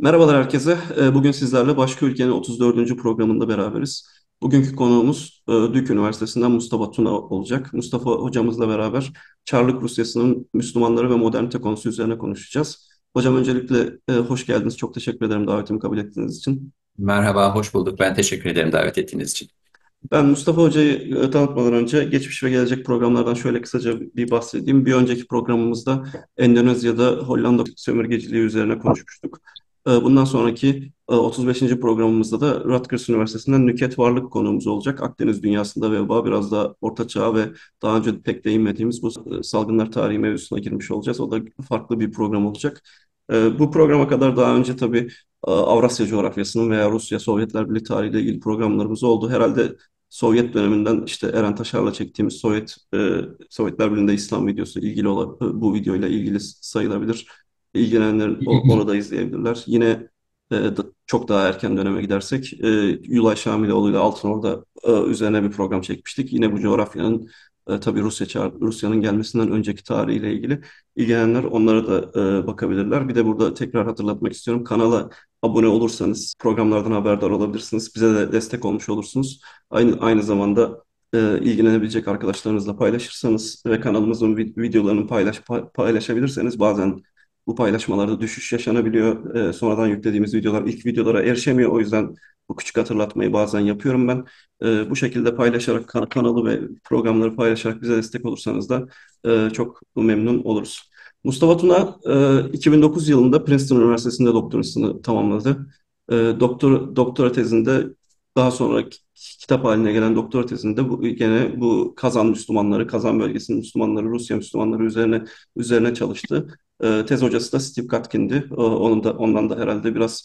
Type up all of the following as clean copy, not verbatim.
Merhabalar herkese. Bugün sizlerle Başka Ülkenin 34. programında beraberiz. Bugünkü konuğumuz Dük Üniversitesi'nden Mustafa Tuna olacak. Mustafa hocamızla beraber Çarlık Rusyası'nın Müslümanları ve modernite konusu üzerine konuşacağız. Hocam öncelikle hoş geldiniz. Çok teşekkür ederim davetimi kabul ettiğiniz için. Merhaba, hoş bulduk. Ben teşekkür ederim davet ettiğiniz için. Ben Mustafa Hoca'yı tanıtmadan önce geçmiş ve gelecek programlardan şöyle kısaca bir bahsedeyim. Bir önceki programımızda Endonezya'da Hollanda sömürgeciliği üzerine konuşmuştuk. Bundan sonraki 35. programımızda da Rutgers Üniversitesi'nden Nükhet Varlık konuğumuz olacak. Akdeniz dünyasında veba, biraz da Orta Çağ ve daha önce pek değinmediğimiz bu salgınlar tarihi mevzusuna girmiş olacağız. O da farklı bir program olacak. Bu programa kadar daha önce tabii Avrasya coğrafyasının veya Rusya, Sovyetler Birliği tarihiyle ilgili programlarımız oldu. Herhalde Sovyet döneminden işte Eren Taşar'la çektiğimiz Sovyetler Birliği'nde İslam videosu ilgili olan bu videoyla ilgili sayılabilir. İlgilenenler onu da izleyebilirler. Yine çok daha erken döneme gidersek Yulay Şamiloğlu ile Altınorda üzerine bir program çekmiştik. Yine bu coğrafyanın tabii Rusya'nın gelmesinden önceki tarihiyle ilgili ilgilenenler onlara da bakabilirler. Bir de burada tekrar hatırlatmak istiyorum. Kanala abone olursanız programlardan haberdar olabilirsiniz. Bize de destek olmuş olursunuz. Aynı zamanda ilgilenebilecek arkadaşlarınızla paylaşırsanız ve kanalımızın videolarını paylaşabilirseniz bazen bu paylaşmalarda düşüş yaşanabiliyor. Sonradan yüklediğimiz videolar ilk videolara erişemiyor. O yüzden bu küçük hatırlatmayı bazen yapıyorum ben. Bu şekilde paylaşarak kanalı ve programları paylaşarak bize destek olursanız da çok memnun oluruz. Mustafa Tuna 2009 yılında Princeton Üniversitesi'nde doktorasını tamamladı. Doktora tezinde daha sonra kitap haline gelen doktora tezinde gene bu Kazan Müslümanları, Kazan bölgesinin Müslümanları, Rusya Müslümanları üzerine çalıştı. Tez hocası da Steve Katkin'di. Ondan da herhalde biraz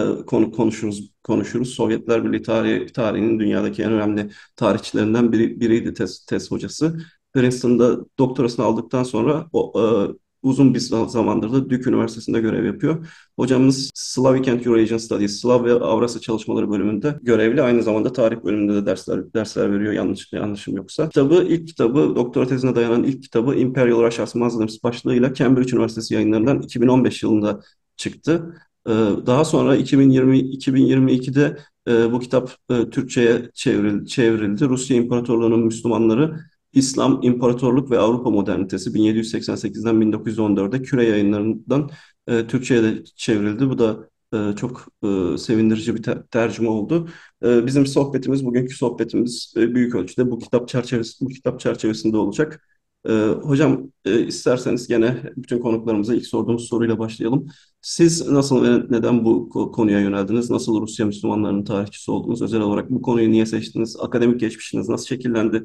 konuşuruz. Sovyetler Birliği tarihinin dünyadaki en önemli tarihçilerinden biriydi tez hocası. Princeton'da doktorasını aldıktan sonra uzun bir zamandır da Duke Üniversitesi'nde görev yapıyor. Hocamız Slavic and Eurasian Studies, Slav ve Avrasya Çalışmaları bölümünde görevli. Aynı zamanda tarih bölümünde de dersler veriyor yanlışım yoksa. İlk kitabı, doktora tezine dayanan ilk kitabı Imperial Russia's Muslims başlığıyla Cambridge Üniversitesi yayınlarından 2015 yılında çıktı. Daha sonra 2022'de bu kitap Türkçe'ye çevrildi. Rusya İmparatorluğu'nun Müslümanları İslam, İmparatorluk ve Avrupa Modernitesi 1788'den 1914'e Küre Yayınları'ndan Türkçe'ye de çevrildi. Bu da çok sevindirici bir tercüme oldu. Bugünkü sohbetimiz büyük ölçüde bu kitap çerçevesinde olacak. Hocam isterseniz gene bütün konuklarımıza ilk sorduğumuz soruyla başlayalım. Siz nasıl ve neden bu konuya yöneldiniz? Nasıl Rusya Müslümanlarının tarihçisi oldunuz? Özel olarak bu konuyu niye seçtiniz? Akademik geçmişiniz nasıl şekillendi?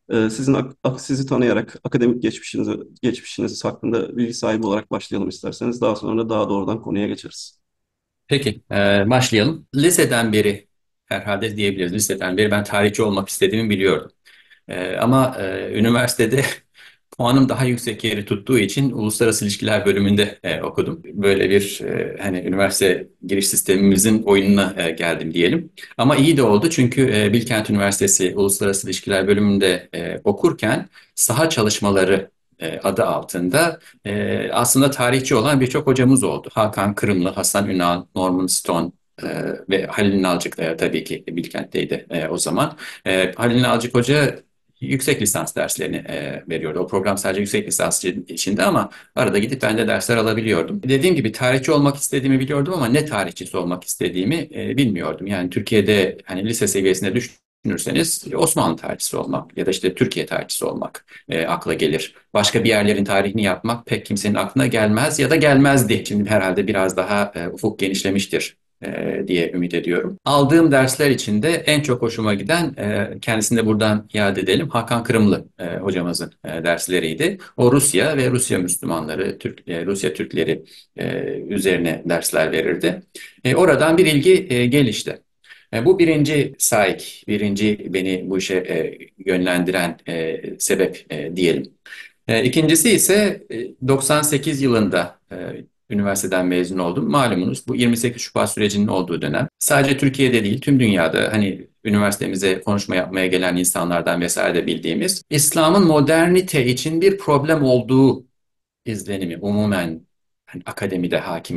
Sizi tanıyarak akademik geçmişiniz hakkında bilgi sahibi olarak başlayalım isterseniz. Daha sonra daha doğrudan konuya geçeriz. Peki, başlayalım. Liseden beri, herhalde diyebiliriz, liseden beri ben tarihçi olmak istediğimi biliyordum. Ama üniversitede puanım daha yüksek yeri tuttuğu için uluslararası ilişkiler bölümünde okudum. Böyle bir hani üniversite giriş sistemimizin oyununa geldim diyelim. Ama iyi de oldu çünkü Bilkent Üniversitesi Uluslararası İlişkiler bölümünde okurken saha çalışmaları adı altında aslında tarihçi olan birçok hocamız oldu. Hakan Kırımlı, Hasan Ünal, Norman Stone, e, ve Halil Nalcık da tabii ki Bilkent'teydi o zaman. Halil Nalcık Hoca yüksek lisans derslerini veriyordu. O program sadece yüksek lisans içinde ama arada gidip ben de dersler alabiliyordum. Dediğim gibi tarihçi olmak istediğimi biliyordum ama ne tarihçisi olmak istediğimi bilmiyordum. Yani Türkiye'de hani lise seviyesinde düşünürseniz Osmanlı tarihçisi olmak ya da işte Türkiye tarihçisi olmak akla gelir. Başka bir yerlerin tarihini yapmak pek kimsenin aklına gelmez ya da gelmezdi. Şimdi herhalde biraz daha ufuk genişlemiştir diye ümit ediyorum. Aldığım dersler içinde en çok hoşuma giden kendisini de buradan iade edelim. Hakan Kırımlı hocamızın dersleriydi. O Rusya ve Rusya Müslümanları, Rusya Türkleri üzerine dersler verirdi. Oradan bir ilgi gelişti. Bu birinci saik, birinci beni bu işe yönlendiren sebep diyelim. İkincisi ise 98 yılında üniversiteden mezun oldum. Malumunuz bu 28 Şubat sürecinin olduğu dönem. Sadece Türkiye'de değil tüm dünyada hani üniversitemize konuşma yapmaya gelen insanlardan vesaire de bildiğimiz İslam'ın modernite için bir problem olduğu izlenimi umumen hani akademide hakimiydi.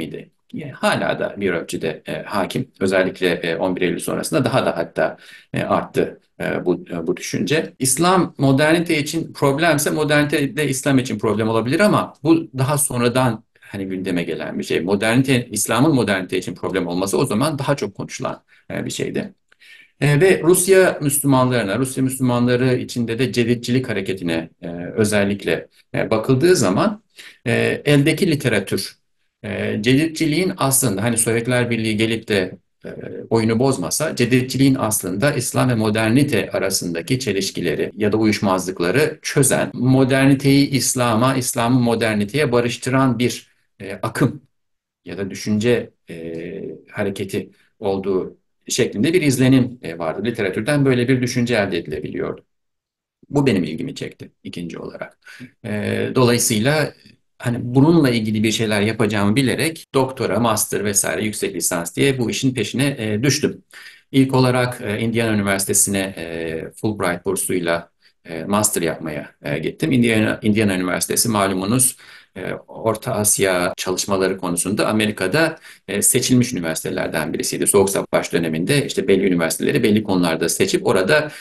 hala da bir ölçüde hakim. Özellikle 11 Eylül sonrasında daha da hatta arttı bu düşünce. İslam modernite için problemse modernite de İslam için problem olabilir ama bu daha sonradan hani gündeme gelen bir şey. Modernite, İslam'ın modernite için problem olması o zaman daha çok konuşulan bir şeydi. Ve Rusya Müslümanları içinde de cedidçilik hareketine özellikle bakıldığı zaman eldeki literatür, cedidçiliğin aslında hani Sovyetler Birliği gelip de e, oyunu bozmasa, cedidçiliğin aslında İslam ve modernite arasındaki çelişkileri ya da uyuşmazlıkları çözen, moderniteyi İslam'a, İslam'ı moderniteye barıştıran bir akım ya da düşünce hareketi olduğu şeklinde bir izlenim vardı. Literatürden böyle bir düşünce elde edilebiliyordu. Bu benim ilgimi çekti ikinci olarak. Dolayısıyla hani bununla ilgili bir şeyler yapacağımı bilerek doktora, master vesaire yüksek lisans diye bu işin peşine düştüm. İlk olarak Indiana Üniversitesi'ne Fulbright bursuyla master yapmaya gittim. Indiana Üniversitesi malumunuz Orta Asya çalışmaları konusunda Amerika'da seçilmiş üniversitelerden birisiydi. Soğuk Savaş döneminde işte belli üniversiteleri belli konularda seçip orada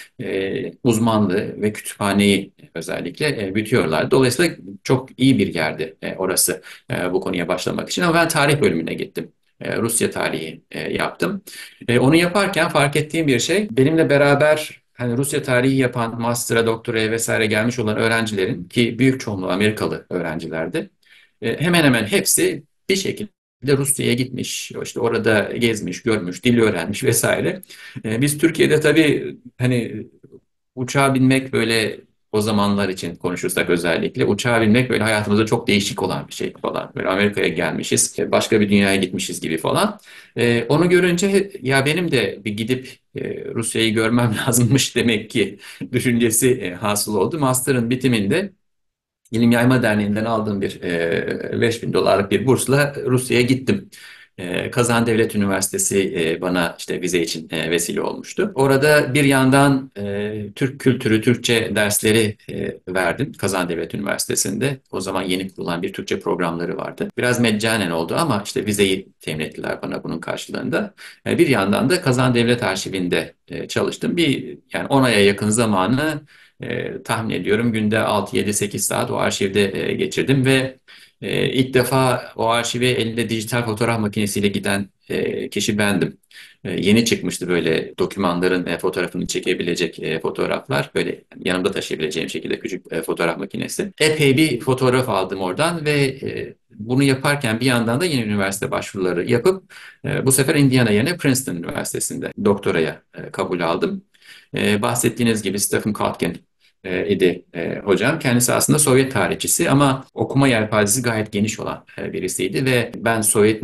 uzmanlığı ve kütüphaneyi özellikle büyütüyorlar. Dolayısıyla çok iyi bir yerdi orası bu konuya başlamak için. Ama ben tarih bölümüne gittim. Rusya tarihi yaptım. Onu yaparken fark ettiğim bir şey, benimle beraber hani Rusya tarihi yapan, master'a, doktoraya vesaire gelmiş olan öğrencilerin ki büyük çoğunluğu Amerikalı öğrencilerdi. Hemen hemen hepsi bir şekilde Rusya'ya gitmiş, işte orada gezmiş, görmüş, dili öğrenmiş vesaire. Biz Türkiye'de tabii hani uçağa binmek böyle o zamanlar için konuşursak özellikle uçağa binmek böyle hayatımızda çok değişik olan bir şey falan. Böyle Amerika'ya gelmişiz, başka bir dünyaya gitmişiz gibi falan. Onu görünce ya benim de bir gidip Rusya'yı görmem lazımmış demek ki düşüncesi hasıl oldu. Master'ın bitiminde İlim Yayma Derneği'nden aldığım bir 5.000 dolarlık bir bursla Rusya'ya gittim. Kazan Devlet Üniversitesi bana işte vize için vesile olmuştu. Orada bir yandan Türk kültürü, Türkçe dersleri verdim Kazan Devlet Üniversitesi'nde. O zaman yeni kurulan bir Türkçe programları vardı. Biraz meccanen oldu ama işte vizeyi temin ettiler bana bunun karşılığında. Bir yandan da Kazan Devlet Arşivinde çalıştım. Yani 10 aya yakın zamanı tahmin ediyorum günde 6-7-8 saat o arşivde geçirdim ve ilk defa o arşive elinde dijital fotoğraf makinesiyle giden kişi bendim. Yeni çıkmıştı böyle dokümanların fotoğrafını çekebilecek fotoğraflar. Böyle yanımda taşıyabileceğim şekilde küçük fotoğraf makinesi. Epey bir fotoğraf aldım oradan ve bunu yaparken bir yandan da yeni üniversite başvuruları yapıp bu sefer Indiana yerine Princeton Üniversitesi'nde doktoraya kabul aldım. Bahsettiğiniz gibi Stephen Kotkin idi hocam. Kendisi aslında Sovyet tarihçisi ama okuma yelpazesi gayet geniş olan birisiydi ve ben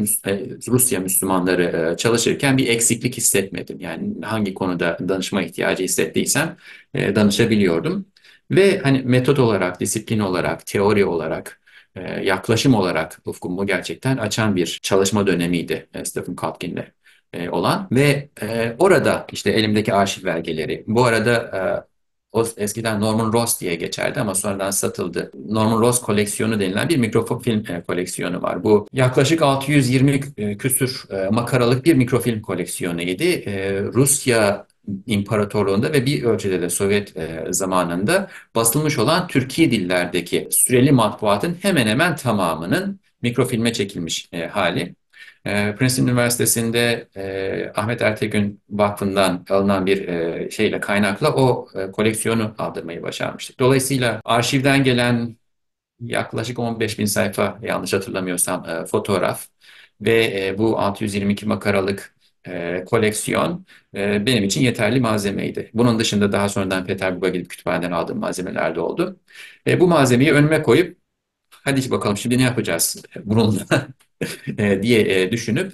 Rusya Müslümanları çalışırken bir eksiklik hissetmedim. Yani hangi konuda danışma ihtiyacı hissettiysem danışabiliyordum. Ve hani metot olarak, disiplin olarak, teori olarak, yaklaşım olarak ufkumu gerçekten açan bir çalışma dönemiydi Stephen Kotkin'le olan ve orada işte elimdeki arşiv belgeleri. Bu arada o eskiden Norman Ross diye geçerdi ama sonradan satıldı. Norman Ross koleksiyonu denilen bir mikrofilm koleksiyonu var. Bu yaklaşık 620 küsür makaralık bir mikrofilm koleksiyonuydu. Rusya İmparatorluğunda ve bir ölçüde de Sovyet zamanında basılmış olan Türkiye dillerdeki süreli matbuatın hemen hemen tamamının mikrofilme çekilmiş hali. Princeton Üniversitesi'nde Ahmet Ertegün Vakfı'ndan alınan bir şeyle kaynakla o koleksiyonu aldırmayı başarmıştık. Dolayısıyla arşivden gelen yaklaşık 15 bin sayfa yanlış hatırlamıyorsam fotoğraf ve bu 622 makaralık koleksiyon benim için yeterli malzemeydi. Bunun dışında daha sonradan Peterburg'a gidip kütüphaneden aldığım malzemeler de oldu. Bu malzemeyi önüme koyup hadi bakalım şimdi ne yapacağız bununla diye düşünüp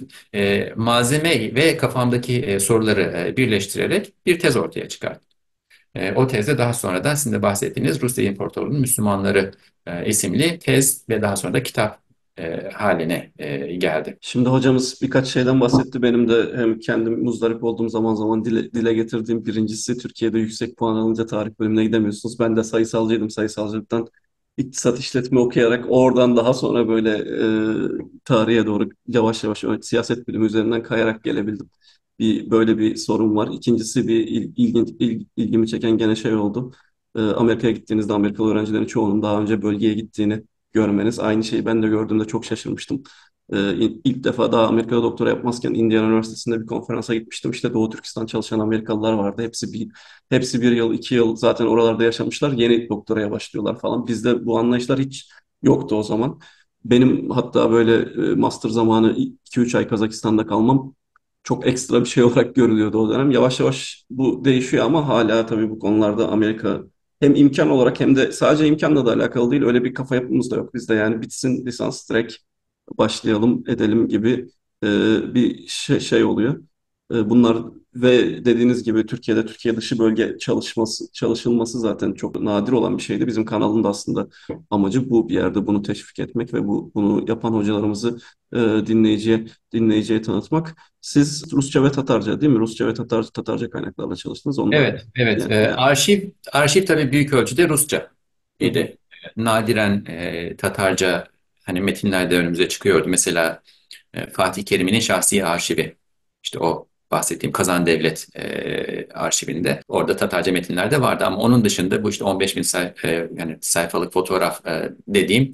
malzeme ve kafamdaki soruları birleştirerek bir tez ortaya çıkarttım. O tezde daha sonradan sizin de bahsettiğiniz Rusya İmparatorluğu'nun Müslümanları isimli tez ve daha sonra da kitap haline geldi. Şimdi hocamız birkaç şeyden bahsetti. Benim de hem kendim muzdarip olduğum zaman zaman dile getirdiğim birincisi Türkiye'de yüksek puan alınca tarih bölümüne gidemiyorsunuz. Ben de sayısalcıydım. Sayısalcılıktan iktisat işletme okuyarak oradan daha sonra böyle tarihe doğru yavaş yavaş siyaset bilimi üzerinden kayarak gelebildim. Böyle bir sorun var. İkincisi bir ilgimi çeken gene şey oldu. Amerika'ya gittiğinizde Amerikalı öğrencilerin çoğunun daha önce bölgeye gittiğini görmeniz. Aynı şeyi ben de gördüğümde çok şaşırmıştım. İlk defa daha Amerika'da doktora yapmazken Indiana Üniversitesi'nde bir konferansa gitmiştim. İşte Doğu Türkistan çalışan Amerikalılar vardı. Hepsi bir yıl, 2 yıl zaten oralarda yaşamışlar. Yeni doktoraya başlıyorlar falan. Bizde bu anlayışlar hiç yoktu o zaman. Benim hatta böyle master zamanı 2-3 ay Kazakistan'da kalmam çok ekstra bir şey olarak görülüyordu o dönem. Yavaş yavaş bu değişiyor ama hala tabii bu konularda Amerika hem imkan olarak hem de sadece imkanla da alakalı değil. Öyle bir kafa yapımız da yok bizde. Yani bitsin lisans direkt başlayalım edelim gibi bir şey oluyor. Bunlar ve dediğiniz gibi Türkiye dışı bölge çalışılması zaten çok nadir olan bir şeydi. Bizim kanalın da aslında amacı bu, bir yerde bunu teşvik etmek ve bunu yapan hocalarımızı e, dinleyiciye dinleyiciye tanıtmak. Siz Rusça ve Tatarca değil mi? Rusça ve Tatarca kaynaklarla çalıştınız. Onu da Evet, evet. yani. Arşiv tabii büyük ölçüde Rusça Hı hı, idi. Nadiren Tatarca hani metinler de önümüze çıkıyordu. Mesela Fatih Kerimi'nin şahsi arşivi. İşte o bahsettiğim Kazan Devlet arşivinde. Orada Tatarca metinler de vardı ama onun dışında bu işte 15 bin yani sayfalık fotoğraf dediğim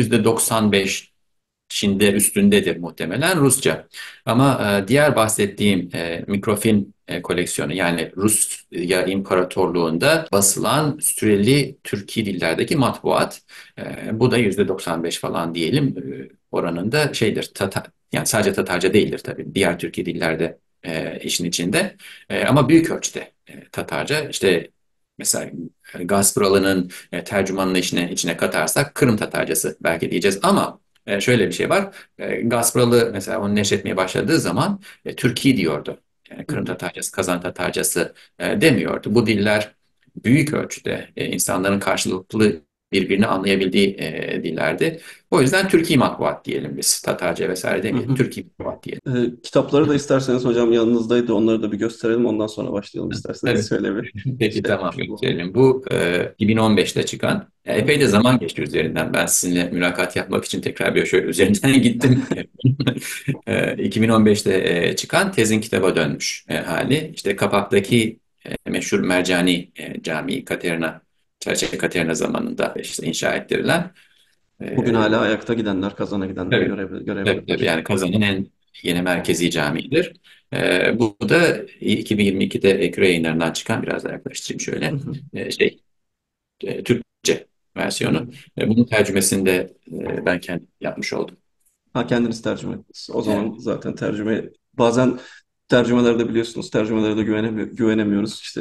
%95 Çin'de üstündedir muhtemelen Rusça. Ama diğer bahsettiğim mikrofilm koleksiyonu yani Rusya İmparatorluğu'nda basılan süreli Türki dillerdeki matbuat bu da %95 falan diyelim oranında şeydir. Yani sadece Tatarca değildir tabii. Diğer Türki dillerde işin içinde. Ama büyük ölçüde Tatarca işte mesela Gasparalı'nın tercümanını içine katarsak Kırım Tatarcası belki diyeceğiz ama şöyle bir şey var. Gaspralı mesela onu neşretmeye başladığı zaman Türkiye diyordu. Yani hı Kırım hı, Tatarcası, Kazan Tatarcası demiyordu. Bu diller büyük ölçüde insanların karşılıklı birbirini anlayabildiği dillerdi. O yüzden Türkiye matbuat diyelim biz. Tatarca vesaire hı demeyelim. hı. Türkiye matbuat diyelim. Kitapları da isterseniz hocam yanınızdaydı. Onları da bir gösterelim. Ondan sonra başlayalım isterseniz. Evet. Şöyle bir Peki şey tamam yapmış olalım. gösterelim. Bu 2015'te çıkan. Hı Epey hı. de zaman geçti üzerinden. Ben sizinle mülakat yapmak için tekrar bir şöyle üzerinden gittim. 2015'te çıkan tezin kitaba dönmüş hali. İşte kapaktaki meşhur Mercani Camii Katerina, Çerçeve Katerina zamanında işte inşa ettirilen. Bugün hala e, ayakta gidenler, kazana gidenleri Tabii. Tabii, görebilirler. yani Kazan'ın en yeni merkezi camiidir. Bu da 2022'de Ekru Yayınları'ndan çıkan biraz daha yaklaştırayım Hı şöyle hı. Türkçe Hı versiyonu. hı. Bunun tercümesini de ben kendim yapmış oldum. Ha, kendiniz tercüme ettiniz. O Evet. zaman zaten bazen tercümelerde biliyorsunuz tercümelere de güvenemiyoruz. İşte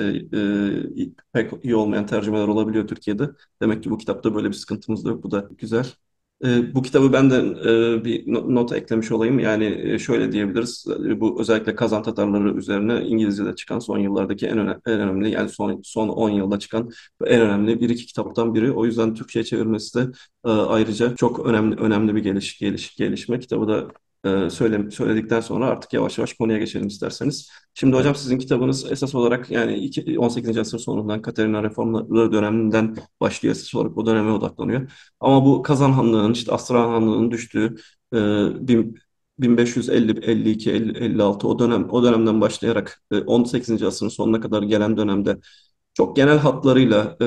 pek iyi olmayan tercümeler olabiliyor Türkiye'de. Demek ki bu kitapta böyle bir sıkıntımız da yok. Bu da güzel. Bu kitabı ben de bir not eklemiş olayım. Yani şöyle diyebiliriz. Bu özellikle Kazan Tatarları üzerine İngilizce'de çıkan son yıllardaki en önemli yani son 10 yılda çıkan en önemli bir iki kitaptan biri. O yüzden Türkçe'ye çevirmesi de ayrıca çok önemli bir gelişme. Kitabı da söyledikten sonra artık yavaş yavaş konuya geçelim isterseniz. Şimdi hocam Evet. sizin kitabınız esas olarak yani 18. asır sonundan Katerina Reformları döneminden başlıyor esas olarak o döneme odaklanıyor. Ama bu Kazan Hanlığı'nın işte Astrohan Hanlığı'nın düştüğü e, bin- 1550, 52, 50, 56 o dönemden başlayarak 18. asrın sonuna kadar gelen dönemde çok genel hatlarıyla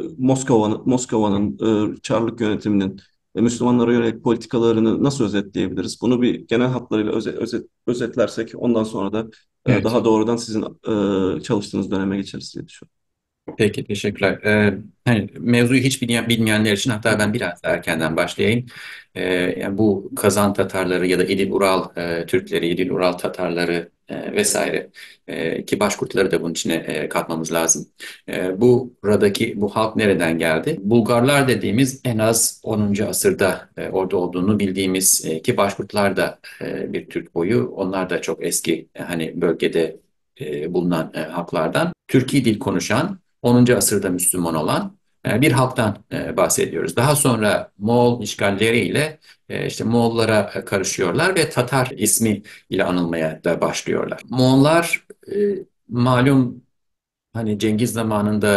Moskova'nın Çarlık yönetiminin Müslümanlara yönelik politikalarını nasıl özetleyebiliriz? Bunu bir genel hatlarıyla özetlersek ondan sonra da Evet. daha doğrudan sizin çalıştığınız döneme geçeriz diye düşünüyorum. Peki, teşekkürler. Hani mevzuyu hiç bilmeyenler için hatta ben biraz daha erkenden başlayayım. Yani bu Kazan Tatarları ya da İdil-Ural Türkleri, İdil-Ural Tatarları vesaire ki Başkurtları da bunun içine katmamız lazım. Bu halk nereden geldi? Bulgarlar dediğimiz en az 10. asırda orada olduğunu bildiğimiz ki Başkurtlar da bir Türk boyu. Onlar da çok eski hani bölgede bulunan halklardan. Türki dil konuşan 10. asırda Müslüman olan bir halktan bahsediyoruz. Daha sonra Moğol işgalleriyle işte Moğollara karışıyorlar ve Tatar ismi ile anılmaya da başlıyorlar. Moğollar malum hani Cengiz zamanında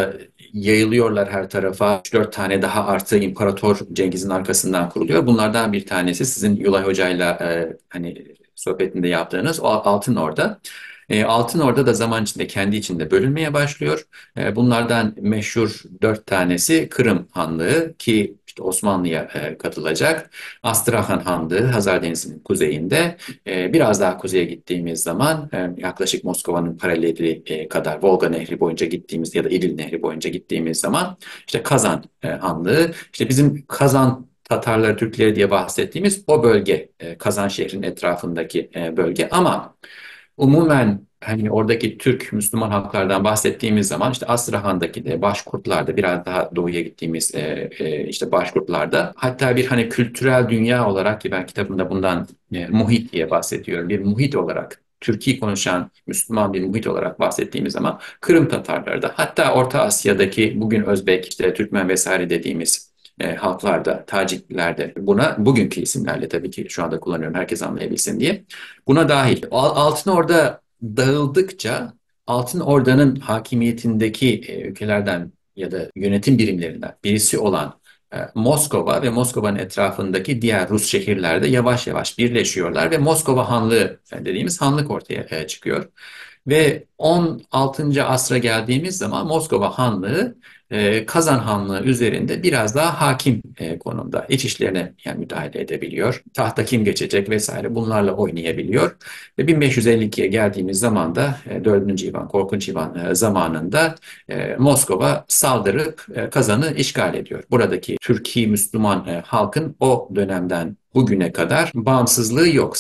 yayılıyorlar her tarafa. 3-4 tane daha artı İmparator Cengiz'in arkasından kuruluyor. Bunlardan bir tanesi sizin Yulay Hoca'yla hani sohbetinde yaptığınız o Altın Orda. Altın Orda da zaman içinde kendi içinde bölünmeye başlıyor. Bunlardan meşhur 4 tanesi Kırım Hanlığı ki işte Osmanlı'ya katılacak. Astrahan Hanlığı Hazar Denizi'nin kuzeyinde. Biraz daha kuzeye gittiğimiz zaman yaklaşık Moskova'nın paraleli kadar Volga Nehri boyunca gittiğimiz ya da İdil Nehri boyunca gittiğimiz zaman işte Kazan Hanlığı, işte bizim Kazan Tatarları, Türkleri diye bahsettiğimiz o bölge, Kazan şehrinin etrafındaki bölge. Ama umumen hani oradaki Türk Müslüman halklardan bahsettiğimiz zaman işte Astrahan'daki de Başkurtlar'da biraz daha doğuya gittiğimiz işte Başkurtlar'da hatta bir hani kültürel dünya olarak ki ben kitabımda bundan muhit diye bahsediyorum. Bir muhit olarak Türkiye konuşan Müslüman bir muhit olarak bahsettiğimiz zaman Kırım Tatarları da hatta Orta Asya'daki bugün Özbek, işte Türkmen vesaire dediğimiz halklarda, Taciklerde buna bugünkü isimlerle tabii ki şu anda kullanıyorum herkes anlayabilsin diye. Buna dahil. Altın Orda dağıldıkça Altın Orda'nın hakimiyetindeki ülkelerden ya da yönetim birimlerinden birisi olan Moskova ve Moskova'nın etrafındaki diğer Rus şehirlerde yavaş yavaş birleşiyorlar ve Moskova Hanlığı dediğimiz hanlık ortaya çıkıyor. Ve 16. asra geldiğimiz zaman Moskova Hanlığı Kazan Hanlığı üzerinde biraz daha hakim konumda. İç işlerine yani müdahale edebiliyor. Tahta kim geçecek vesaire bunlarla oynayabiliyor. Ve 1552'ye geldiğimiz zaman da 4. İvan, Korkunç İvan zamanında Moskova saldırıp Kazan'ı işgal ediyor. Buradaki Türkiye Müslüman halkın o dönemden bugüne kadar bağımsızlığı yok.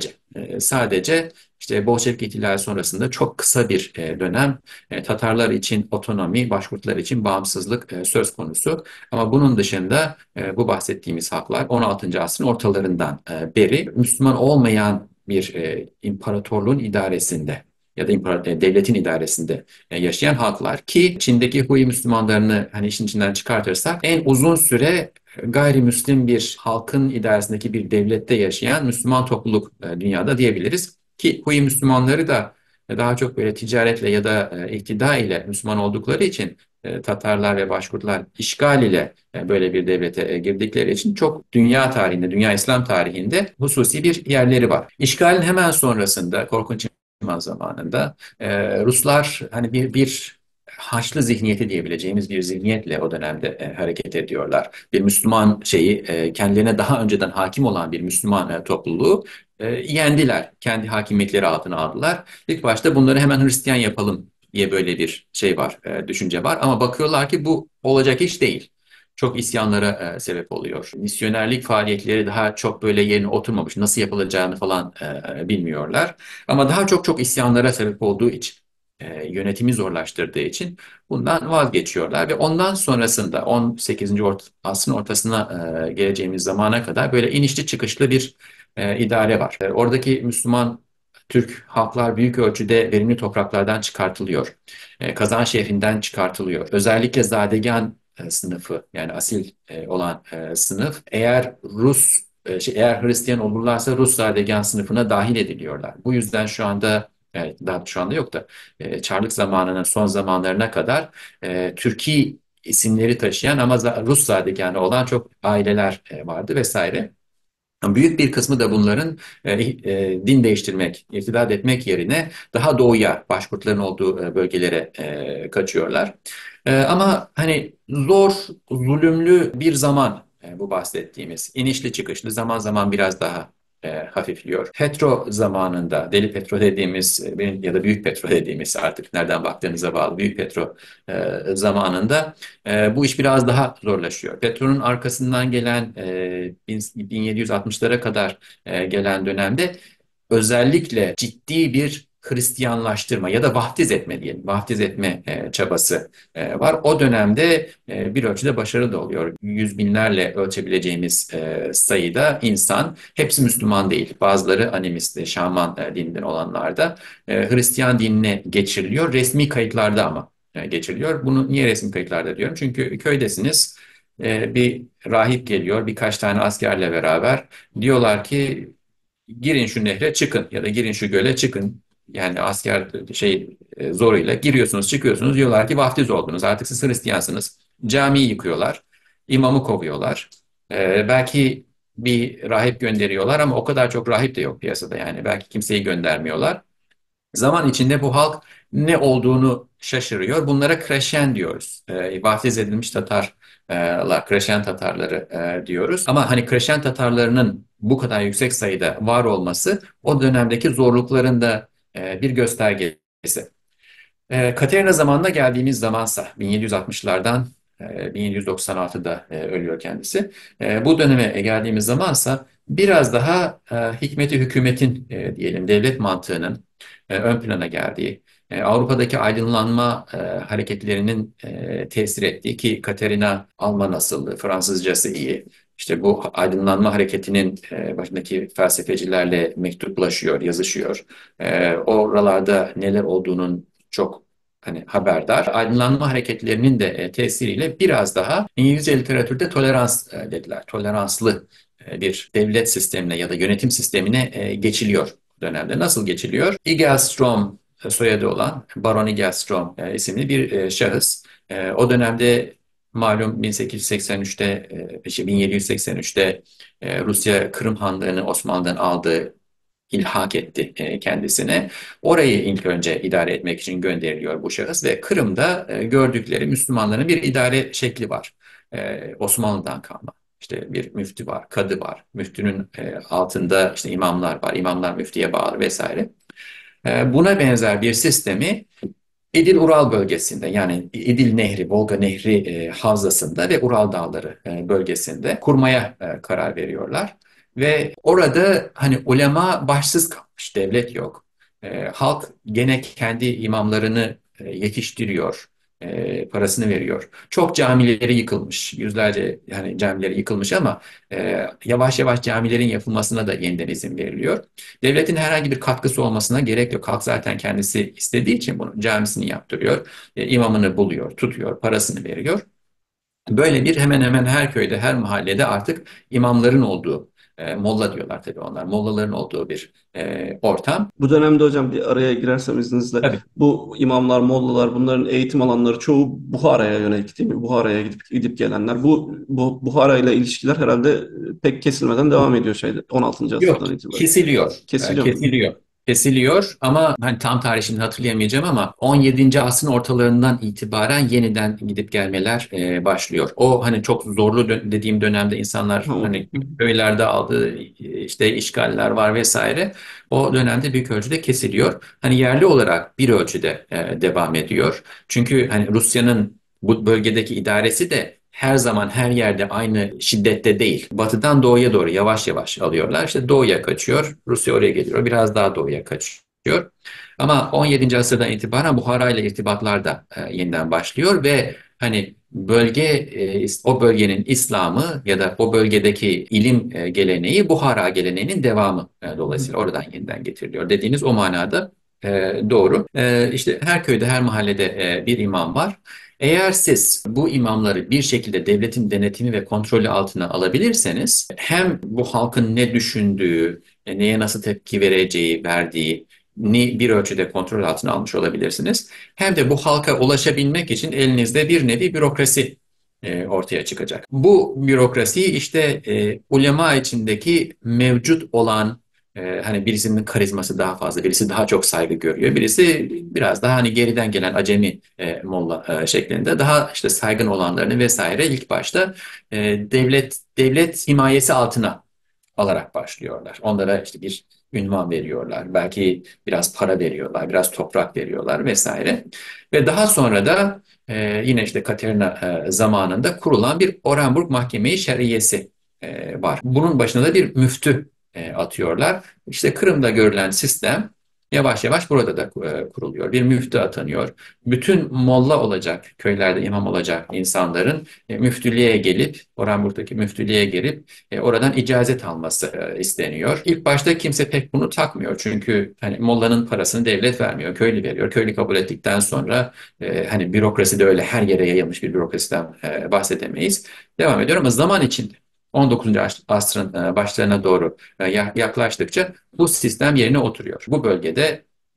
Sadece işte Bolşevik İhtilali sonrasında çok kısa bir dönem Tatarlar için otonomi, Başkurtlar için bağımsızlık söz konusu. Ama bunun dışında bu bahsettiğimiz halklar 16. asrın ortalarından beri Müslüman olmayan bir imparatorluğun idaresinde ya da devletin idaresinde yaşayan halklar ki Çin'deki Hui Müslümanlarını hani işin içinden çıkartırsak en uzun süre gayrimüslim bir halkın idaresindeki bir devlette yaşayan Müslüman topluluk dünyada diyebiliriz. Ki Hui Müslümanları da daha çok böyle ticaretle ya da iktidar ile Müslüman oldukları için Tatarlar ve Başkurtlar işgal ile böyle bir devlete girdikleri için çok dünya tarihinde, dünya İslam tarihinde hususi bir yerleri var. İşgalin hemen sonrasında Korkunç İvan zamanında Ruslar hani bir Haçlı zihniyeti diyebileceğimiz bir zihniyetle o dönemde hareket ediyorlar. Bir Müslüman kendilerine daha önceden hakim olan bir Müslüman topluluğu yendiler. Kendi hakimiyetleri altına aldılar. İlk başta bunları hemen Hristiyan yapalım diye böyle bir şey var, düşünce var. Ama bakıyorlar ki bu olacak iş değil. Çok isyanlara sebep oluyor. Misyonerlik faaliyetleri daha çok böyle yerine oturmamış, nasıl yapılacağını falan bilmiyorlar. Ama daha çok isyanlara sebep olduğu için, yönetimi zorlaştırdığı için bundan vazgeçiyorlar. Ve ondan sonrasında 18. asrın ortasına geleceğimiz zamana kadar böyle inişli çıkışlı bir idare var. Oradaki Müslüman Türk halklar büyük ölçüde verimli topraklardan çıkartılıyor. Kazan şehrinden çıkartılıyor. Özellikle Zadegan sınıfı yani asil olan sınıf eğer Hristiyan olurlarsa Rus Zadegan sınıfına dahil ediliyorlar. Bu yüzden şu anda evet, daha şu anda yok da Çarlık zamanının son zamanlarına kadar Türkiye isimleri taşıyan ama Rus Zadeganı olan çok aileler vardı vesaire. Büyük bir kısmı da bunların din değiştirmek, irtidat etmek yerine daha doğuya, Başkurtların olduğu bölgelere kaçıyorlar. Ama hani zor, zulümlü bir zaman bu bahsettiğimiz. İnişli çıkışlı zaman zaman biraz daha hafifliyor. Petro zamanında, Deli Petro dediğimiz ya da Büyük Petro dediğimiz artık nereden baktığınıza bağlı Büyük Petro zamanında bu iş biraz daha zorlaşıyor. Petro'nun arkasından gelen 1760'lara kadar gelen dönemde özellikle ciddi bir Hristiyanlaştırma ya da vaftiz etme diyelim, vaftiz etme çabası var. O dönemde bir ölçüde başarılı da oluyor. Yüz binlerle ölçebileceğimiz sayıda insan, hepsi Müslüman değil. Bazıları animist, Şaman dininden olanlar da Hristiyan dinine geçiriliyor. Resmi kayıtlarda ama geçiriliyor. Bunu niye resmi kayıtlarda diyorum? Çünkü köydesiniz, bir rahip geliyor birkaç tane askerle beraber. Diyorlar ki girin şu nehre çıkın ya da girin şu göle çıkın. yani asker zoruyla giriyorsunuz, çıkıyorsunuz. Diyorlar ki vaftiz oldunuz. Artık siz Hristiyansınız. Camiyi yıkıyorlar. İmamı kovuyorlar. Belki bir rahip gönderiyorlar ama o kadar çok rahip de yok piyasada yani. Belki kimseyi göndermiyorlar. Zaman içinde bu halk ne olduğunu şaşırıyor. Bunlara Kreşen diyoruz. Vaftiz edilmiş Tatarlar, Kreşen Tatarları diyoruz. Ama hani Kreşen Tatarlarının bu kadar yüksek sayıda var olması o dönemdeki zorlukların da bir göstergesi. Katerina zamanına geldiğimiz zamansa 1760'lardan 1796'da ölüyor kendisi. Bu döneme geldiğimiz zamansa biraz daha hikmeti hükümetin diyelim devlet mantığının ön plana geldiği, Avrupa'daki aydınlanma hareketlerinin tesir ettiği ki Katerina Alman asıllı, Fransızcası iyi. İşte bu aydınlanma hareketinin başındaki felsefecilerle mektuplaşıyor, yazışıyor. Oralarda neler olduğunun çok hani haberdar. Aydınlanma hareketlerinin de tesiriyle biraz daha İngilizce literatürde tolerans dediler. Toleranslı bir devlet sistemine ya da yönetim sistemine geçiliyor bu dönemde. Nasıl geçiliyor? Eaglestrom soyadı olan Baron Eaglestrom isimli bir şahıs. O dönemde malum 1883'te, 1783'te Rusya Kırım Hanlığı'nı Osmanlı'dan aldığı ilhak etti kendisine. Orayı ilk önce idare etmek için gönderiliyor bu şahıs ve Kırım'da gördükleri Müslümanların bir idare şekli var. Osmanlı'dan kalma. İşte bir müftü var, kadı var. Müftünün altında işte imamlar var. İmamlar müftüye bağlı vesaire. Buna benzer bir sistemi İdil-Ural bölgesinde yani İdil Nehri, Volga Nehri havzasında ve Ural Dağları bölgesinde kurmaya karar veriyorlar. Ve orada hani ulema başsız kalmış, devlet yok. Halk gene kendi imamlarını yetiştiriyor, parasını veriyor. Çok camileri yıkılmış, yüzlerce yani camileri yıkılmış ama yavaş yavaş camilerin yapılmasına da yeniden izin veriliyor. Devletin herhangi bir katkısı olmasına gerek yok. Halk zaten kendisi istediği için bunun camisini yaptırıyor, imamını buluyor, tutuyor, parasını veriyor. Böyle bir hemen hemen her köyde, her mahallede artık imamların olduğu, molla diyorlar tabii onlar, mollaların olduğu bir ortam. Bu dönemde hocam bir araya girersem izninizle, Tabii. bu imamlar, mollalar, bunların eğitim alanları çoğu Buhara'ya yönelik değil mi? Buhara'ya gidip gelenler. Bu Buhara ile ilişkiler herhalde pek kesilmeden devam ediyor şeyde 16. Yok, asırdan itibaren. kesiliyor. Kesiliyor mu? Kesiliyor. Kesiliyor ama hani tam tarih şimdi hatırlayamayacağım ama 17. asrın ortalarından itibaren yeniden gidip gelmeler başlıyor. O hani çok zorlu dediğim dönemde insanlar Tamam. hani köylerde aldığı işte işgaller var vesaire. O dönemde büyük ölçüde kesiliyor. Hani yerli olarak bir ölçüde devam ediyor. Çünkü hani Rusya'nın bu bölgedeki idaresi de her zaman her yerde aynı şiddette değil. Batıdan doğuya doğru yavaş yavaş alıyorlar. İşte doğuya kaçıyor. Rusya oraya geliyor. Biraz daha doğuya kaçıyor. Ama 17. asırdan itibaren Buhara ile irtibatlar da yeniden başlıyor ve hani o bölgenin İslamı ya da o bölgedeki ilim geleneği Buhara geleneğinin devamı dolayısıyla oradan yeniden getiriliyor. Dediğiniz o manada doğru. İşte her köyde, her mahallede bir imam var. Eğer siz bu imamları bir şekilde devletin denetimi ve kontrolü altına alabilirseniz hem bu halkın ne düşündüğü, neye nasıl tepki verdiği ni bir ölçüde kontrol altına almış olabilirsiniz. Hem de bu halka ulaşabilmek için elinizde bir nevi bürokrasi ortaya çıkacak. Bu bürokrasiyi işte ulema içindeki mevcut olan hani birisinin karizması daha fazla, birisi daha çok saygı görüyor, birisi biraz daha hani geriden gelen acemi molla şeklinde daha işte saygın olanlarını vesaire ilk başta devlet himayesi altına alarak başlıyorlar. Onlara işte bir ünvan veriyorlar, belki biraz para veriyorlar, biraz toprak veriyorlar vesaire. Ve daha sonra da yine işte Katerina zamanında kurulan bir Orenburg Mahkeme-i Şer'iyesi var. Bunun başına da bir müftü atıyorlar. İşte Kırım'da görülen sistem yavaş yavaş burada da kuruluyor. Bir müftü atanıyor. Bütün molla olacak, köylerde imam olacak insanların müftülüğe gelip, Orenburg'daki müftülüğe gelip oradan icazet alması isteniyor. İlk başta kimse pek bunu takmıyor. Çünkü hani mollanın parasını devlet vermiyor, köylü veriyor. Köylü kabul ettikten sonra hani bürokrasi de öyle her yere yayılmış bir bürokrasiden bahsedemeyiz. Devam ediyor ama zaman içinde 19. asrın başlarına doğru yaklaştıkça bu sistem yerine oturuyor. Bu bölgede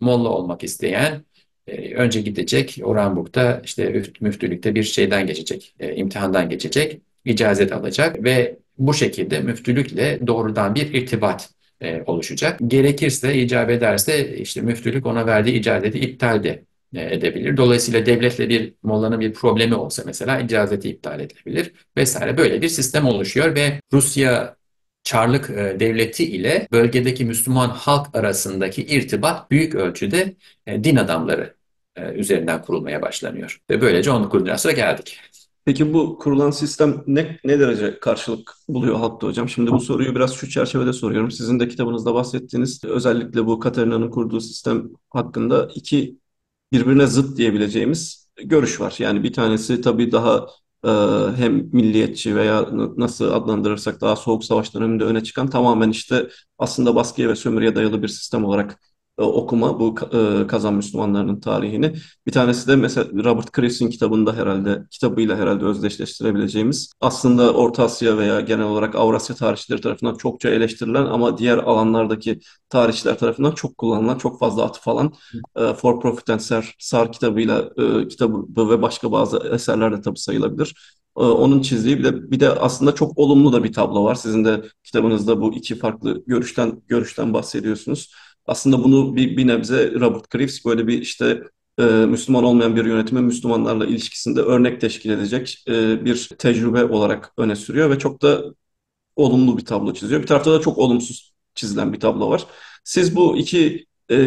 Molla olmak isteyen önce gidecek Oranburg'da işte müftülükte bir şeyden geçecek, imtihandan geçecek, icazet alacak ve bu şekilde müftülükle doğrudan bir irtibat oluşacak. Gerekirse, icap ederse işte müftülük ona verdiği icazeti iptal de edebilir. Dolayısıyla devletle bir mollanın bir problemi olsa mesela icazeti iptal edilebilir vesaire. Böyle bir sistem oluşuyor ve Rusya Çarlık Devleti ile bölgedeki Müslüman halk arasındaki irtibat büyük ölçüde din adamları üzerinden kurulmaya başlanıyor. Ve böylece 19. asra geldik. Peki bu kurulan sistem ne derece karşılık buluyor halkta hocam? Şimdi bu soruyu biraz şu çerçevede soruyorum. Sizin de kitabınızda bahsettiğiniz özellikle bu Katerina'nın kurduğu sistem hakkında iki birbirine zıt diyebileceğimiz görüş var. Yani bir tanesi tabii daha e, hem milliyetçi veya nasıl adlandırırsak daha Soğuk Savaş döneminde öne çıkan tamamen işte aslında baskıya ve sömürüye dayalı bir sistem olarak okuma bu kazan Müslümanlarının tarihini. Bir tanesi de mesela Robert Kreis'in kitabıyla herhalde özdeşleştirebileceğimiz aslında Orta Asya veya genel olarak Avrasya tarihçileri tarafından çokça eleştirilen ama diğer alanlardaki tarihçiler tarafından çok kullanılan, çok fazla atıf alan For Profit and Sar kitabı ve başka bazı eserler de tabii sayılabilir. Onun çizdiği bir de aslında çok olumlu da bir tablo var. Sizin de kitabınızda bu iki farklı görüşten bahsediyorsunuz. Aslında bunu bir nebze Robert Graves böyle bir işte Müslüman olmayan bir yönetimin Müslümanlarla ilişkisinde örnek teşkil edecek bir tecrübe olarak öne sürüyor ve çok da olumlu bir tablo çiziyor. Bir tarafta da çok olumsuz çizilen bir tablo var. Siz bu iki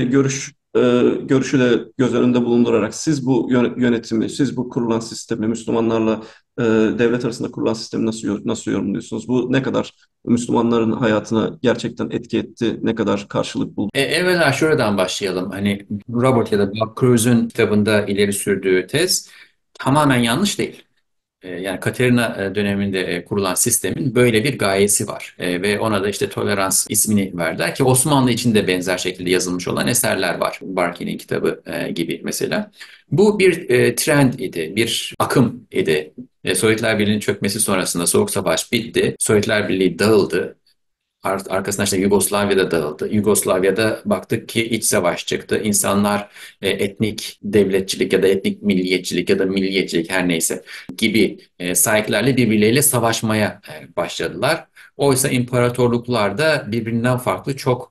görüşü de göz önünde bulundurarak siz bu yönetimi, siz bu kurulan sistemi, Müslümanlarla devlet arasında kurulan sistemi nasıl yorumluyorsunuz? Bu ne kadar Müslümanların hayatına gerçekten etki etti, ne kadar karşılık buldu? Evvela şuradan başlayalım. Hani Robert ya da Bob Cruz'un kitabında ileri sürdüğü tez tamamen yanlış değil. Yani Katerina döneminde kurulan sistemin böyle bir gayesi var. Ve ona da işte tolerans ismini verdiler ki Osmanlı için de benzer şekilde yazılmış olan eserler var. Barki'nin kitabı gibi mesela. Bu bir trend idi, bir akım idi. Sovyetler Birliği'nin çökmesi sonrasında Soğuk Savaş bitti. Sovyetler Birliği dağıldı. Arkasından işte Yugoslavya'da dağıldı. Yugoslavya'da baktık ki iç savaş çıktı. İnsanlar etnik devletçilik ya da etnik milliyetçilik ya da milliyetçilik her neyse gibi saygılarla birbirleriyle savaşmaya başladılar. Oysa imparatorluklarda birbirinden farklı çok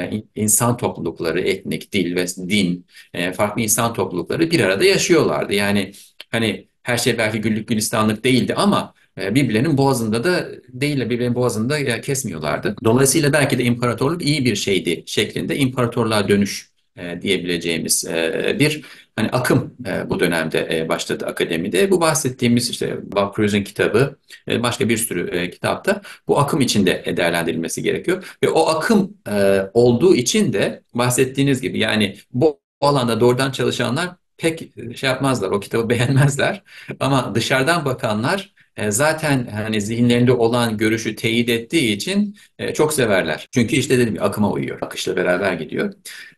insan toplulukları, etnik, dil ve din farklı insan toplulukları bir arada yaşıyorlardı. Yani hani her şey belki güllük gülistanlık değildi ama birbirlerinin boğazında da değil de birbirlerinin boğazında kesmiyorlardı. Dolayısıyla belki de imparatorluk iyi bir şeydi şeklinde imparatorluğa dönüş diyebileceğimiz bir hani akım bu dönemde başladı akademide. Bu bahsettiğimiz işte Bob Cruz'un kitabı, başka bir sürü kitapta bu akım içinde değerlendirilmesi gerekiyor. Ve o akım olduğu için de bahsettiğiniz gibi yani bu alanda doğrudan çalışanlar pek şey yapmazlar, o kitabı beğenmezler. Ama dışarıdan bakanlar zaten hani zihinlerinde olan görüşü teyit ettiği için çok severler. Çünkü işte dedim ya akıma uyuyor, akışla beraber gidiyor.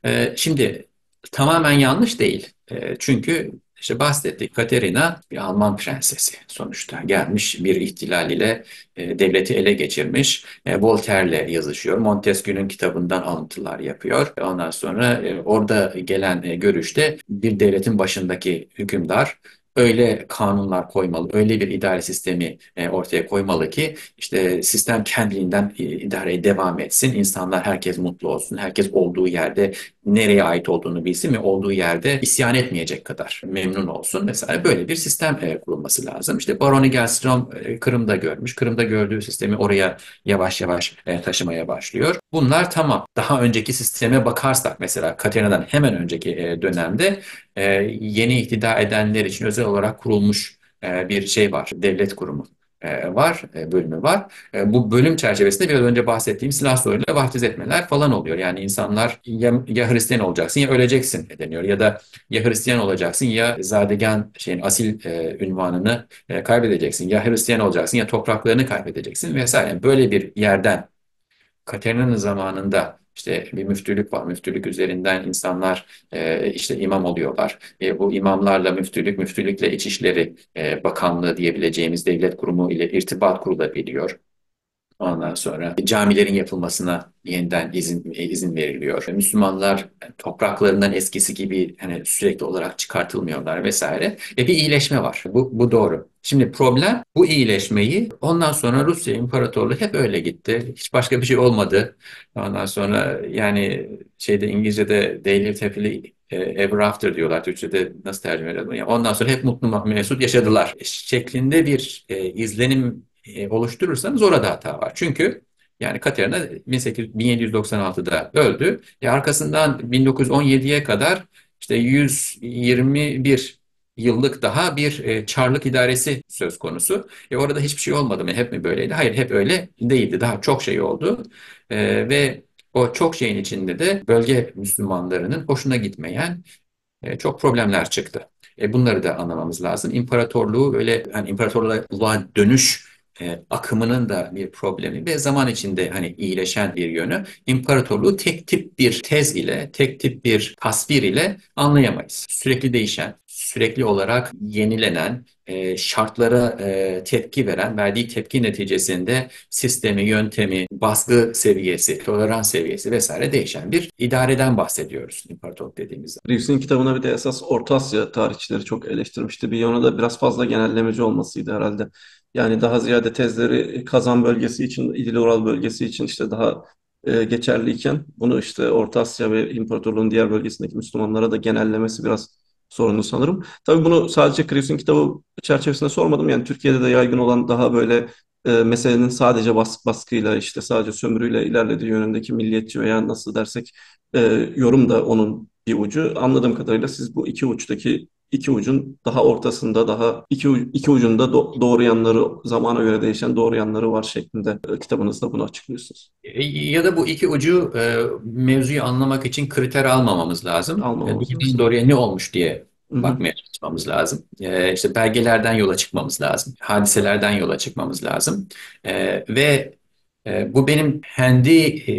Şimdi tamamen yanlış değil. Çünkü işte bahsettik Katerina bir Alman prensesi sonuçta gelmiş bir ihtilal ile devleti ele geçirmiş. Voltaire'le yazışıyor. Montesquieu'nun kitabından alıntılar yapıyor. Ondan sonra orada gelen görüşte bir devletin başındaki hükümdar öyle kanunlar koymalı, öyle bir idare sistemi ortaya koymalı ki işte sistem kendiliğinden idareye devam etsin. İnsanlar herkes mutlu olsun, herkes olduğu yerde nereye ait olduğunu bilsin ve olduğu yerde isyan etmeyecek kadar memnun olsun. Mesela böyle bir sistem kurulması lazım. İşte Baron Egelstrom Kırım'da görmüş. Kırım'da gördüğü sistemi oraya yavaş yavaş taşımaya başlıyor. Bunlar tamam. Daha önceki sisteme bakarsak mesela Katerina'dan hemen önceki dönemde e, yeni iktidar edenler için özel olarak kurulmuş bir şey var. Devlet kurumu var, bölümü var. Bu bölüm çerçevesinde biraz önce bahsettiğim silah zoruyla vaftiz etmeler falan oluyor. Yani insanlar ya Hristiyan olacaksın ya öleceksin deniyor. Ya da ya Hristiyan olacaksın ya Zadegan şeyin asil ünvanını kaybedeceksin. Ya Hristiyan olacaksın ya topraklarını kaybedeceksin vesaire. Yani böyle bir yerden Katerina'nın zamanında işte bir müftülük var. Müftülük üzerinden insanlar işte imam oluyorlar. Bu imamlarla müftülükle İçişleri Bakanlığı diyebileceğimiz devlet kurumu ile irtibat kurulabiliyor. Ondan sonra camilerin yapılmasına yeniden izin veriliyor. Müslümanlar topraklarından eskisi gibi hani sürekli olarak çıkartılmıyorlar vesaire. Bir iyileşme var. Bu doğru. Şimdi problem bu iyileşmeyi ondan sonra Rusya İmparatorluğu hep öyle gitti. Hiç başka bir şey olmadı. Ondan sonra yani İngilizce'de they lived happily ever after diyorlar. Türkçe'de nasıl tercüme ediyorum? Yani ondan sonra hep mutlu mesut yaşadılar şeklinde bir izlenim oluşturursanız orada hata var. Çünkü yani Katerina 1796'da öldü. Arkasından 1917'ye kadar işte 121 yıllık daha bir Çarlık idaresi söz konusu. Orada hiçbir şey olmadı mı? Hep mi böyleydi? Hayır, hep öyle değildi. Daha çok şey oldu. Ve o çok şeyin içinde de bölge Müslümanlarının hoşuna gitmeyen çok problemler çıktı. Bunları da anlamamız lazım. İmparatorluğu öyle hani imparatorluğa dönüş akımının da bir problemi ve zaman içinde hani iyileşen bir yönü. İmparatorluğu tek tip bir tez ile, tek tip bir tasvir ile anlayamayız. Sürekli değişen, sürekli olarak yenilenen, şartlara tepki veren, verdiği tepki neticesinde sistemi, yöntemi, baskı seviyesi, tolerans seviyesi vesaire değişen bir idareden bahsediyoruz imparatorluk dediğimizde. Reeves'in kitabına bir de esas Orta Asya tarihçileri çok eleştirmişti. Bir yana da biraz fazla genellemeci olmasıydı herhalde. Yani daha ziyade tezleri Kazan bölgesi için, İdil-Ural bölgesi için işte daha geçerliyken bunu işte Orta Asya ve İmparatorluğun diğer bölgesindeki Müslümanlara da genellemesi biraz sorunlu sanırım. Tabii bunu sadece Reeves'in kitabı çerçevesinde sormadım. Yani Türkiye'de de yaygın olan daha böyle meselenin sadece baskıyla işte sadece sömürüyle ilerlediği yönündeki milliyetçi veya nasıl dersek e, yorum da onun bir ucu. Anladığım kadarıyla siz bu iki uçtaki iki ucun daha ortasında daha iki ucunda doğru yanları zamana göre değişen doğru yanları var şeklinde kitabınızda bunu açıklıyorsunuz. Ya da bu iki ucu mevzuyu anlamak için kriter almamamız lazım. Almamamız Doğrudan lazım. doğruya ne olmuş diye Hı hı, bakmaya çalışmamız lazım. İşte belgelerden yola çıkmamız lazım. Hadiselerden yola çıkmamız lazım. Ve bu benim kendi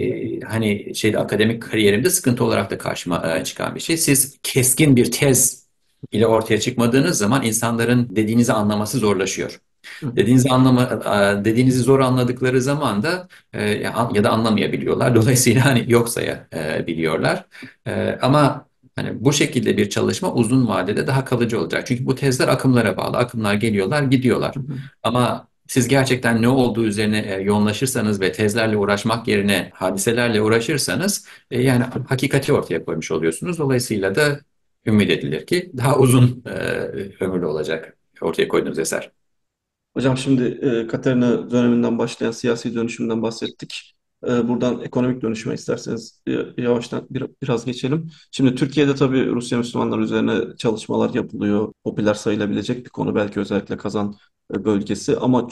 hani akademik kariyerimde sıkıntı olarak da karşıma çıkan bir şey. Siz keskin bir tez ile ortaya çıkmadığınız zaman insanların dediğinizi anlaması zorlaşıyor. hı hı, Dediğinizi zor anladıkları zaman da ya da anlamayabiliyorlar. Dolayısıyla hani yok sayabiliyorlar. Ama hani bu şekilde bir çalışma uzun vadede daha kalıcı olacak. Çünkü bu tezler akımlara bağlı. Akımlar geliyorlar, hı gidiyorlar. hı. Ama siz gerçekten ne olduğu üzerine yoğunlaşırsanız ve tezlerle uğraşmak yerine hadiselerle uğraşırsanız yani hakikati ortaya koymuş oluyorsunuz. Dolayısıyla da ümit edilir ki daha uzun ömürlü olacak ortaya koyduğunuz eser. Hocam şimdi Katerina döneminden başlayan siyasi dönüşümden bahsettik. Buradan ekonomik dönüşüme isterseniz yavaştan biraz geçelim. Şimdi Türkiye'de tabii Rusya Müslümanları üzerine çalışmalar yapılıyor. Popüler sayılabilecek bir konu belki özellikle Kazan bölgesi ama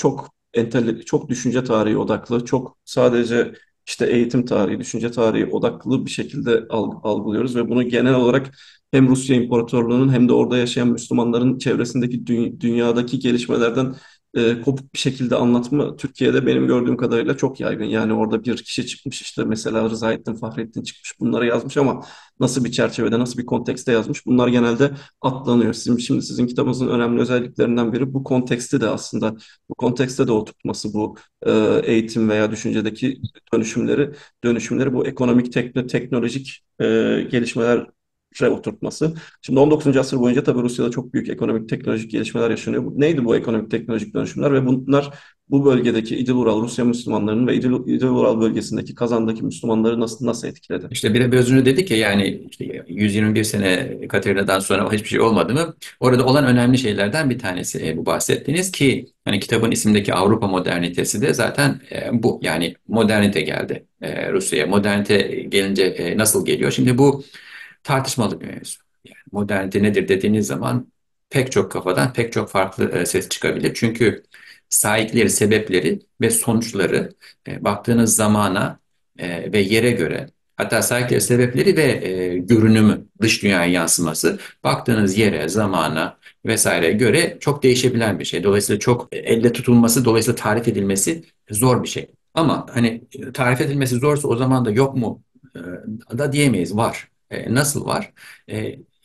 çok düşünce tarihi odaklı, çok sadece işte eğitim tarihi, düşünce tarihi odaklı bir şekilde algılıyoruz ve bunu genel olarak hem Rusya İmparatorluğu'nun hem de orada yaşayan Müslümanların çevresindeki dünyadaki gelişmelerden kopuk bir şekilde anlatma Türkiye'de benim gördüğüm kadarıyla çok yaygın. Yani orada bir kişi çıkmış işte mesela Rızaettin Fahrettin çıkmış bunları yazmış ama nasıl bir çerçevede, nasıl bir kontekste yazmış bunlar genelde atlanıyor. Şimdi sizin kitabınızın önemli özelliklerinden biri bu konteksti de aslında bu kontekste de oturtması bu eğitim veya düşüncedeki dönüşümleri bu ekonomik teknolojik gelişmeler oturtması. Şimdi 19. asır boyunca tabii Rusya'da çok büyük ekonomik teknolojik gelişmeler yaşanıyor. Neydi bu ekonomik teknolojik dönüşümler ve bunlar bu bölgedeki İdil-Ural Rusya Müslümanlarının ve İdil-Ural bölgesindeki Kazan'daki Müslümanları nasıl etkiledi? İşte biraz önce dedik ya yani işte 121 sene Katerina'dan sonra hiçbir şey olmadı mı? Orada olan önemli şeylerden bir tanesi bu bahsettiğiniz ki hani kitabın isimdeki Avrupa modernitesi de zaten bu yani modernite geldi Rusya'ya. Modernite gelince nasıl geliyor? Şimdi bu tartışmalı bir mevzu. Yani modernite nedir dediğiniz zaman pek çok kafadan pek çok farklı ses çıkabilir. Çünkü sahipleri, sebepleri ve sonuçları baktığınız zamana ve yere göre hatta sahipleri, sebepleri ve görünümü, dış dünyaya yansıması baktığınız yere, zamana vesaireye göre çok değişebilen bir şey. Dolayısıyla çok elle tutulması, dolayısıyla tarif edilmesi zor bir şey. Ama hani tarif edilmesi zorsa o zaman da yok mu da diyemeyiz. Var. Nasıl var? E,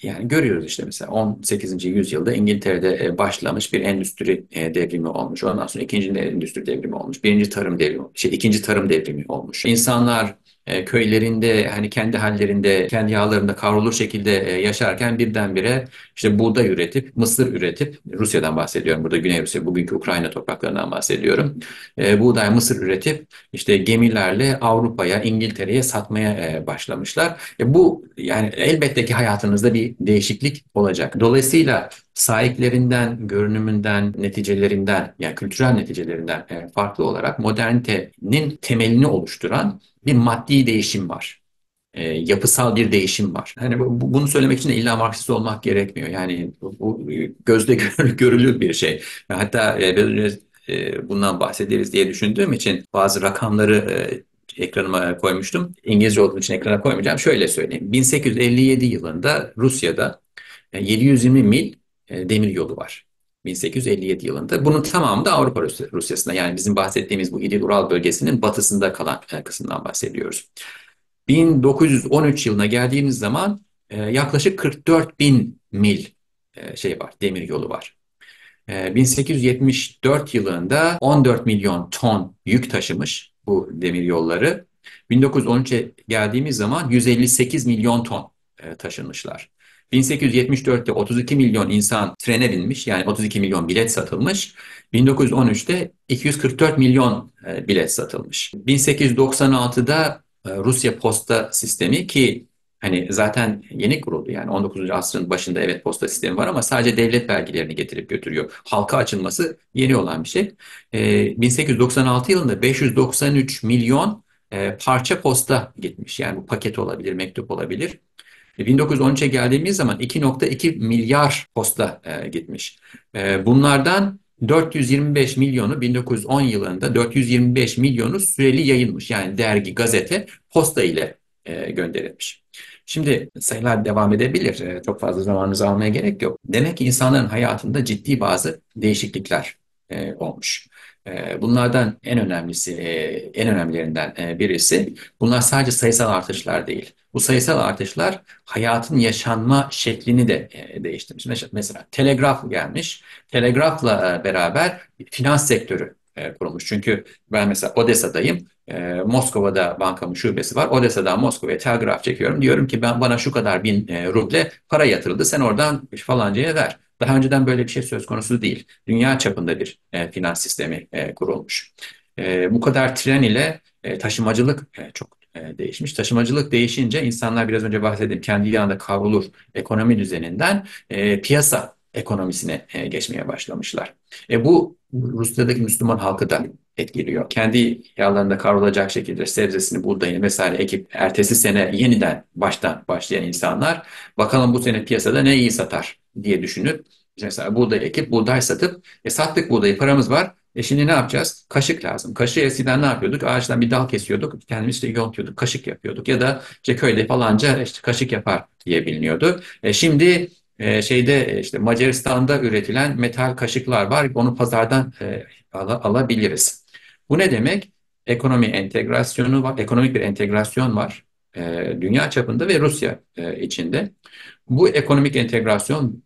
yani görüyoruz işte mesela 18. yüzyılda İngiltere'de başlamış bir endüstri devrimi olmuş. Ondan sonra ikinci endüstri devrimi olmuş. Birinci tarım devrimi, ikinci tarım devrimi olmuş. İnsanlar köylerinde hani kendi hallerinde, kendi yağlarında kavrulur şekilde yaşarken birdenbire işte buğday üretip, mısır üretip, Rusya'dan bahsediyorum. Burada Güney Rusya, bugünkü Ukrayna topraklarından bahsediyorum. Buğday, mısır üretip işte gemilerle Avrupa'ya, İngiltere'ye satmaya başlamışlar. Bu yani elbette ki hayatınızda bir değişiklik olacak. Dolayısıyla sahiplerinden, görünümünden, neticelerinden, yani kültürel neticelerinden farklı olarak modernitenin temelini oluşturan bir maddi değişim var. Yapısal bir değişim var. Hani bunu söylemek için de illa Marksist olmak gerekmiyor. Yani bu gözde görülür bir şey. Hatta biraz önce bundan bahsederiz diye düşündüğüm için bazı rakamları ekranıma koymuştum. İngilizce olduğu için ekrana koymayacağım. Şöyle söyleyeyim. 1857 yılında Rusya'da 720 mil demir yolu var. 1857 yılında. Bunun tamamı da Avrupa Rusyasında. Yani bizim bahsettiğimiz bu İdil-Ural bölgesinin batısında kalan kısımdan bahsediyoruz. 1913 yılına geldiğimiz zaman yaklaşık 44 bin mil şey var, demir yolu var. 1874 yılında 14 milyon ton yük taşımış bu demir yolları. 1913'e geldiğimiz zaman 158 milyon ton taşınmışlar. 1874'te 32 milyon insan trene binmiş, yani 32 milyon bilet satılmış. 1913'te 244 milyon bilet satılmış. 1896'da Rusya posta sistemi, ki hani zaten yeni kuruldu, yani 19. asrın başında evet posta sistemi var ama sadece devlet vergilerini getirip götürüyor. Halka açılması yeni olan bir şey. 1896 yılında 593 milyon parça posta gitmiş. Yani bu paket olabilir, mektup olabilir. 1913'e geldiğimiz zaman 2,2 milyar posta gitmiş. Bunlardan 425 milyonu 1910 yılında 425 milyonu süreli yayılmış. Yani dergi, gazete, posta ile gönderilmiş. Şimdi sayılar devam edebilir. Çok fazla zamanınızı almaya gerek yok. Demek ki insanların hayatında ciddi bazı değişiklikler olmuş. Bunlardan en önemlisi, en önemlilerinden birisi, bunlar sadece sayısal artışlar değil. Bu sayısal artışlar hayatın yaşanma şeklini de değiştirmiş. Mesela telegraf gelmiş. Telegrafla beraber finans sektörü kurulmuş. Çünkü ben mesela Odessa'dayım. Moskova'da bankamın şubesi var. Odessa'dan Moskova'ya telgraf çekiyorum. Diyorum ki bana şu kadar bin ruble para yatırıldı. Sen oradan falancaya ver. Daha önceden böyle bir şey söz konusu değil. Dünya çapında bir finans sistemi kurulmuş. Bu kadar tren ile taşımacılık çok değişmiş. Taşımacılık değişince insanlar, biraz önce bahsettiğim, kendi yağında kavrulur ekonomi düzeninden piyasa ekonomisine geçmeye başlamışlar. Bu Rusya'daki Müslüman halkı da etkiliyor. Kendi yağlarında kavrulacak şekilde sebzesini, buğdayını vesaire ekip ertesi sene yeniden baştan başlayan insanlar, bakalım bu sene piyasada ne iyi satar diye düşünüp mesela buğday ekip buğday satıp sattık buğdayı, paramız var. Şimdi ne yapacağız? Kaşık lazım. Kaşığı eskiden ne yapıyorduk? Ağaçtan bir dal kesiyorduk. Kendimiz işte yontuyorduk. Kaşık yapıyorduk. Ya da işte köyde falanca işte kaşık yapar diye biliniyordu. Şimdi işte Macaristan'da üretilen metal kaşıklar var. Onu pazardan alabiliriz. Bu ne demek? Ekonomi entegrasyonu var. Ekonomik bir entegrasyon var. Dünya çapında ve Rusya içinde. Bu ekonomik entegrasyon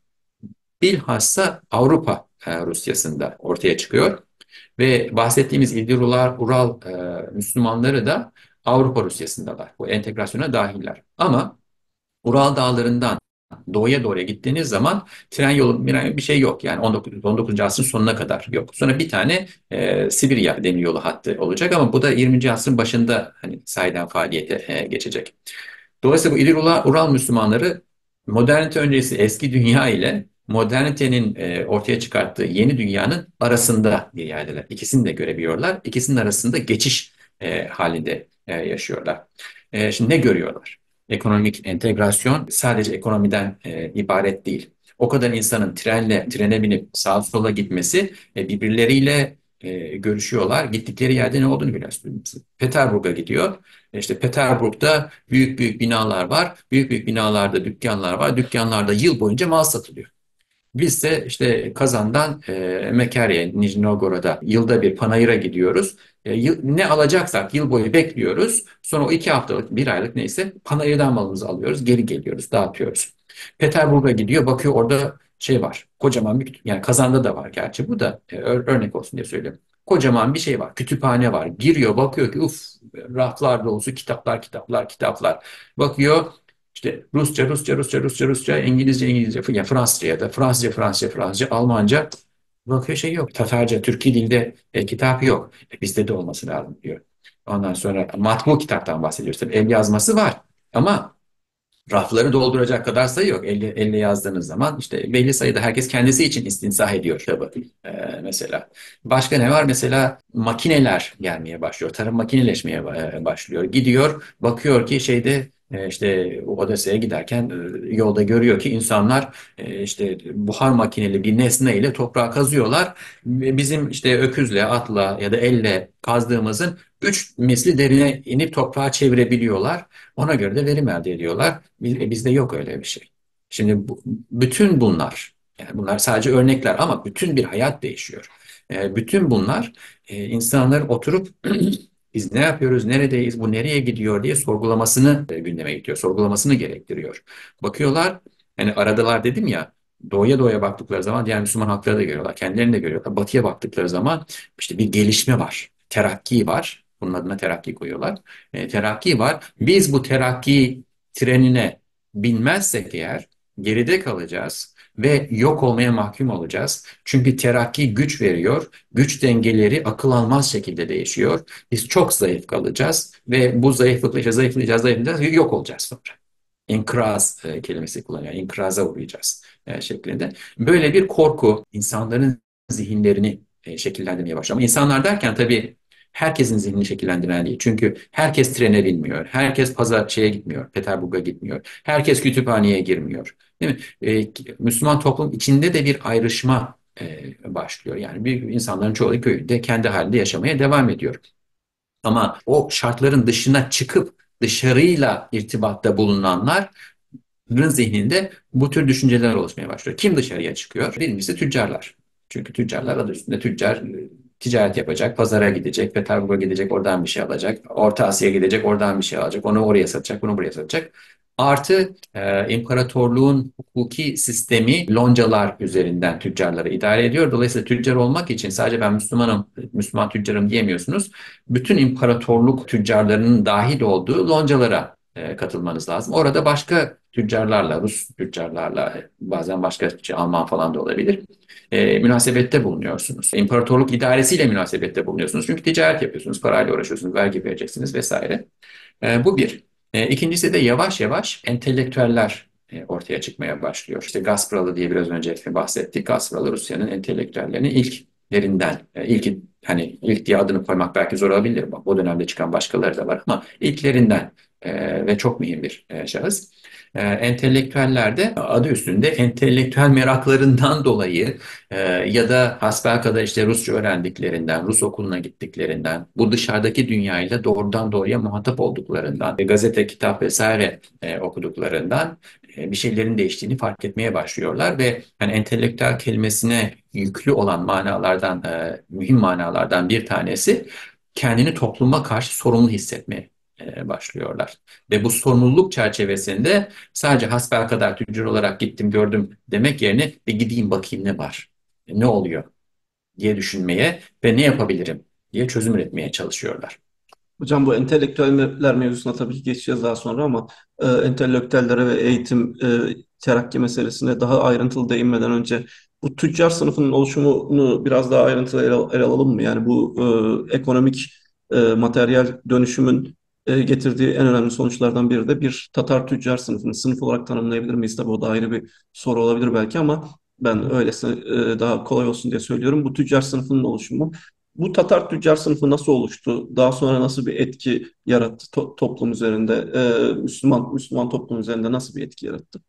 bilhassa Avrupa Rusyası'nda ortaya çıkıyor. Ve bahsettiğimiz Ural Müslümanları da Avrupa Rusyası'ndalar. Bu entegrasyona dahiller. Ama Ural Dağları'ndan doğuya doğru gittiğiniz zaman tren yolu bir şey yok. Yani 19. asrın sonuna kadar yok. Sonra bir tane Sibirya demiryolu hattı olacak ama bu da 20. asrın başında hani sahiden faaliyete geçecek. Dolayısıyla bu Ural Müslümanları modernite öncesi eski dünya ile modernitenin ortaya çıkarttığı yeni dünyanın arasında bir yerdeler. İkisini de görebiliyorlar. İkisinin arasında geçiş halinde yaşıyorlar. Şimdi ne görüyorlar? Ekonomik entegrasyon sadece ekonomiden ibaret değil. O kadar insanın trene binip sağa sola gitmesi, birbirleriyle görüşüyorlar. Gittikleri yerde ne olduğunu biliyorsunuz. Peterburg'a gidiyor. İşte Peterburg'da büyük büyük binalar var. Büyük büyük binalarda dükkanlar var. Dükkanlarda yıl boyunca mal satılıyor. Biz de işte Kazan'dan Mekarya'ya, Nijni Novgorod'a yılda bir panayıra gidiyoruz. Ne alacaksak yıl boyu bekliyoruz. Sonra o 2 haftalık, bir aylık neyse panayırdan malımızı alıyoruz. Geri geliyoruz, dağıtıyoruz. Peterburg'a gidiyor, bakıyor orada şey var. Kocaman bir, yani Kazan'da da var gerçi, bu da örnek olsun diye söylüyorum. Kocaman bir şey var. Kütüphane var. Giriyor, bakıyor ki uf, raflar dolusu kitaplar, kitaplar, kitaplar. Bakıyor işte Rusça, Rusça, Rusça, Rusça, Rusça, İngilizce, İngilizce, ya Fransızca ya da Fransızca, Fransızca, Fransızca, Almanca. Bakıyor şey yok. Tatarca, Türkçe dilde kitap yok. Bizde de olması lazım diyor. Ondan sonra matbu kitaptan bahsediyoruz. Tabii el yazması var. Ama rafları dolduracak kadar sayı yok. Elle yazdığınız zaman işte belli sayıda herkes kendisi için istinsah ediyor kitabı. Mesela. Başka ne var? Mesela makineler gelmeye başlıyor. Tarım makineleşmeye başlıyor. Gidiyor, bakıyor ki şeyde işte Odessa'ya giderken yolda görüyor ki insanlar işte buhar makineli bir nesneyle toprağı kazıyorlar. Bizim işte öküzle, atla ya da elle kazdığımızın 3 misli derine inip toprağı çevirebiliyorlar. Ona göre de verim elde ediyorlar. Bizde yok öyle bir şey. Şimdi bütün bunlar, yani bunlar sadece örnekler ama bütün bir hayat değişiyor. Bütün bunlar insanlar oturup biz ne yapıyoruz, neredeyiz, bu nereye gidiyor diye sorgulamasını gündeme getiriyor, sorgulamasını gerektiriyor. Bakıyorlar, hani aradılar dedim ya, doğuya doğuya baktıkları zaman diğer Müslüman halkları da görüyorlar, kendilerini de görüyorlar. Batıya baktıkları zaman işte bir gelişme var, terakki var. Bunun adına terakki koyuyorlar. Terakki var. Biz bu terakki trenine binmezsek eğer geride kalacağız ve yok olmaya mahkum olacağız. Çünkü terakki güç veriyor. Güç dengeleri akıl almaz şekilde değişiyor. Biz çok zayıf kalacağız ve bu zayıflıkla işte zayıflayacağız, zayıflayacağız, yok olacağız sonra. İnkraz kelimesi kullanıyor. İnkraza uğrayacağız şeklinde. Böyle bir korku insanların zihinlerini şekillendirmeye başlıyor. Ama insanlar derken tabii herkesin zihnini şekillendiren değil. Çünkü herkes trene binmiyor. Herkes pazar şeye gitmiyor. Peterburg'a gitmiyor. Herkes kütüphaneye girmiyor. Değil mi? Müslüman toplum içinde de bir ayrışma başlıyor. Yani bir insanların çoğu köyünde kendi halinde yaşamaya devam ediyor. Ama o şartların dışına çıkıp dışarıyla irtibatta bulunanlar zihninde bu tür düşünceler oluşmaya başlıyor. Kim dışarıya çıkıyor? Birincisi tüccarlar. Çünkü tüccarlar adı üstünde tüccar ticaret yapacak, pazara gidecek, Peterburg'a gidecek, oradan bir şey alacak. Orta Asya'ya gidecek, oradan bir şey alacak. Onu oraya satacak, bunu buraya satacak. Artı imparatorluğun hukuki sistemi loncalar üzerinden tüccarları idare ediyor. Dolayısıyla tüccar olmak için sadece ben Müslümanım, Müslüman tüccarım diyemiyorsunuz. Bütün imparatorluk tüccarlarının dahil olduğu loncalara katılmanız lazım. Orada başka tüccarlarla, Rus tüccarlarla, bazen başka Alman falan da olabilir. Münasebette bulunuyorsunuz. İmparatorluk idaresiyle münasebette bulunuyorsunuz. Çünkü ticaret yapıyorsunuz, parayla uğraşıyorsunuz, vergi vereceksiniz vesaire. Bu bir. İkincisi de yavaş yavaş entelektüeller ortaya çıkmaya başlıyor. İşte Gaspralı diye biraz önce bahsettik. Gaspralı Rusya'nın entelektüellerinin ilklerinden, ilk hani ilk diye adını koymak belki zor olabilir. O dönemde çıkan başkaları da var ama ilklerinden ve çok mühim bir şahıs. Entelektüeller de adı üstünde entelektüel meraklarından dolayı ya da hasbelkader işte Rusça öğrendiklerinden, Rus okuluna gittiklerinden, bu dışarıdaki dünyayla doğrudan doğruya muhatap olduklarından, gazete, kitap vesaire okuduklarından bir şeylerin değiştiğini fark etmeye başlıyorlar ve yani entelektüel kelimesine yüklü olan manalardan, mühim manalardan bir tanesi kendini topluma karşı sorumlu hissetmeye başlıyorlar. Ve bu sorumluluk çerçevesinde sadece hasbelkader tüccar olarak gittim gördüm demek yerine bir gideyim bakayım ne var, ne oluyor diye düşünmeye ve ne yapabilirim diye çözüm üretmeye çalışıyorlar. Hocam bu entelektüeller mevzusuna tabii ki geçeceğiz daha sonra ama entelektüellere ve eğitim terakki meselesine daha ayrıntılı değinmeden önce bu tüccar sınıfının oluşumunu biraz daha ayrıntılı ele alalım mı? Yani bu ekonomik materyal dönüşümün getirdiği en önemli sonuçlardan biri de bir Tatar tüccar sınıfını sınıf olarak tanımlayabilir miyiz? Tabii o da ayrı bir soru olabilir belki ama ben öylesine daha kolay olsun diye söylüyorum. Bu tüccar sınıfının oluşumu bu Tatar tüccar sınıfı nasıl oluştu? Daha sonra nasıl bir etki yarattı toplum üzerinde? Müslüman toplum üzerinde nasıl bir etki yarattı?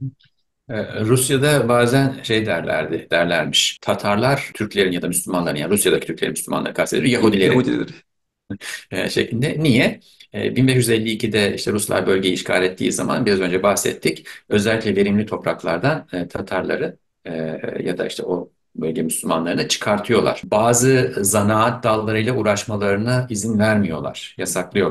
Rusya'da bazen şey derlermiş. Tatarlar Türklerin ya da Müslümanların, yani Rusya'daki Türklerin, Müslümanları kastediyor, Yahudileri Yahudileri. şeklinde. Niye? 1552'de işte Ruslar bölgeyi işgal ettiği zaman biraz önce bahsettik. Özellikle verimli topraklardan Tatarları ya da işte o bölge Müslümanlarını çıkartıyorlar. Bazı zanaat dallarıyla uğraşmalarına izin vermiyorlar, yasaklıyorlar.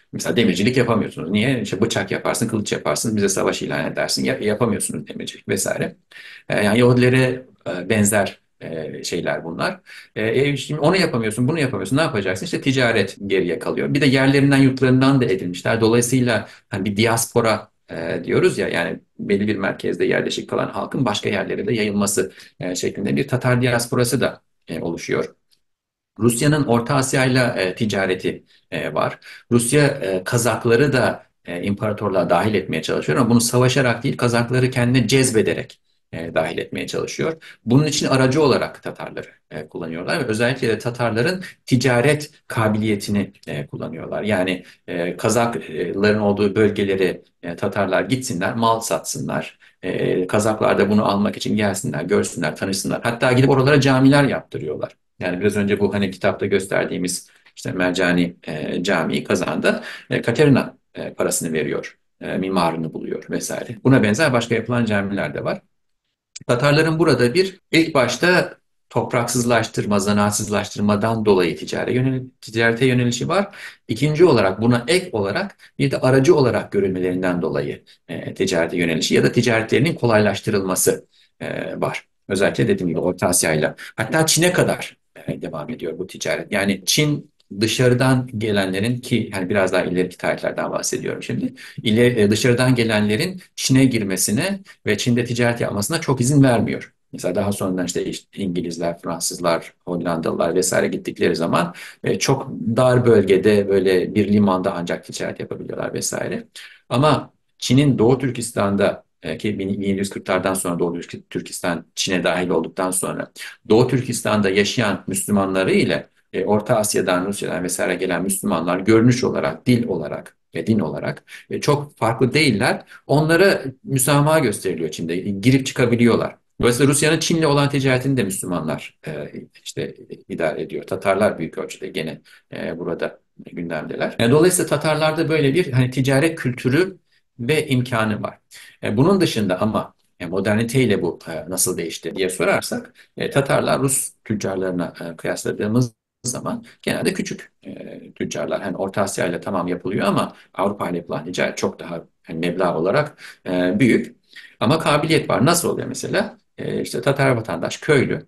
Mesela demircilik yapamıyorsunuz. Niye? İşte bıçak yaparsın, kılıç yaparsın, bize savaş ilan edersin. Yapamıyorsunuz demircilik vesaire. Yani Yahudilere benzer şeyler bunlar. Şimdi onu yapamıyorsun, bunu yapamıyorsun. Ne yapacaksın? İşte ticaret geriye kalıyor. Bir de yerlerinden, yurtlarından da edilmişler. Dolayısıyla hani bir diaspora diyoruz ya, yani belli bir merkezde yerleşik kalan halkın başka yerlere de yayılması şeklinde bir Tatar diasporası da oluşuyor. Rusya'nın Orta Asya ile ticareti var. Rusya Kazakları da imparatorluğa dahil etmeye çalışıyor ama bunu savaşarak değil, Kazakları kendine cezbederek dahil etmeye çalışıyor. Bunun için aracı olarak Tatarları kullanıyorlar ve özellikle de Tatarların ticaret kabiliyetini kullanıyorlar. Yani Kazakların olduğu bölgeleri Tatarlar gitsinler, mal satsınlar. Kazaklar da bunu almak için gelsinler, görsünler, tanışsınlar. Hatta gidip oralara camiler yaptırıyorlar. Yani biraz önce bu hani kitapta gösterdiğimiz işte Mercani Camii Kazan'da Katerina parasını veriyor. Mimarını buluyor vesaire. Buna benzer başka yapılan camiler de var. Tatarların burada bir ilk başta topraksızlaştırma, zanaatsızlaştırmadan dolayı ticarete yönelişi var. İkinci olarak buna ek olarak bir de aracı olarak görülmelerinden dolayı ticarete yönelişi ya da ticaretlerinin kolaylaştırılması var. Özellikle dediğim gibi Orta Asya ile hatta Çin'e kadar devam ediyor bu ticaret. Yani Çin dışarıdan gelenlerin, ki yani biraz daha ileriki tarihlerden bahsediyorum şimdi. Dışarıdan gelenlerin Çin'e girmesine ve Çin'de ticaret yapmasına çok izin vermiyor. Mesela daha sonradan işte İngilizler, Fransızlar, Hollandalılar vesaire gittikleri zaman çok dar bölgede böyle bir limanda ancak ticaret yapabiliyorlar vesaire. Ama Çin'in Doğu Türkistan'da ki 1740'lardan sonra Doğu Türkistan Çin'e dahil olduktan sonra Doğu Türkistan'da yaşayan Müslümanları ile Orta Asya'dan, Rusya'dan vesaire gelen Müslümanlar görünüş olarak, dil olarak ve din olarak çok farklı değiller. Onlara müsamaha gösteriliyor Çin'de. Girip çıkabiliyorlar. Dolayısıyla Rusya'nın Çin'le olan ticaretini de Müslümanlar işte idare ediyor. Tatarlar büyük ölçüde gene burada gündemdeler. Dolayısıyla Tatarlarda böyle bir hani ticaret kültürü ve imkanı var. Bunun dışında ama moderniteyle bu nasıl değişti diye sorarsak Tatarlar Rus tüccarlarına kıyasladığımız zaman genelde küçük tüccarlar. Hani Orta Asya ile tamam yapılıyor ama Avrupa ile yapılan ticaret çok daha hani meblağ olarak büyük. Ama kabiliyet var. Nasıl oluyor mesela? İşte Tatar vatandaş köylü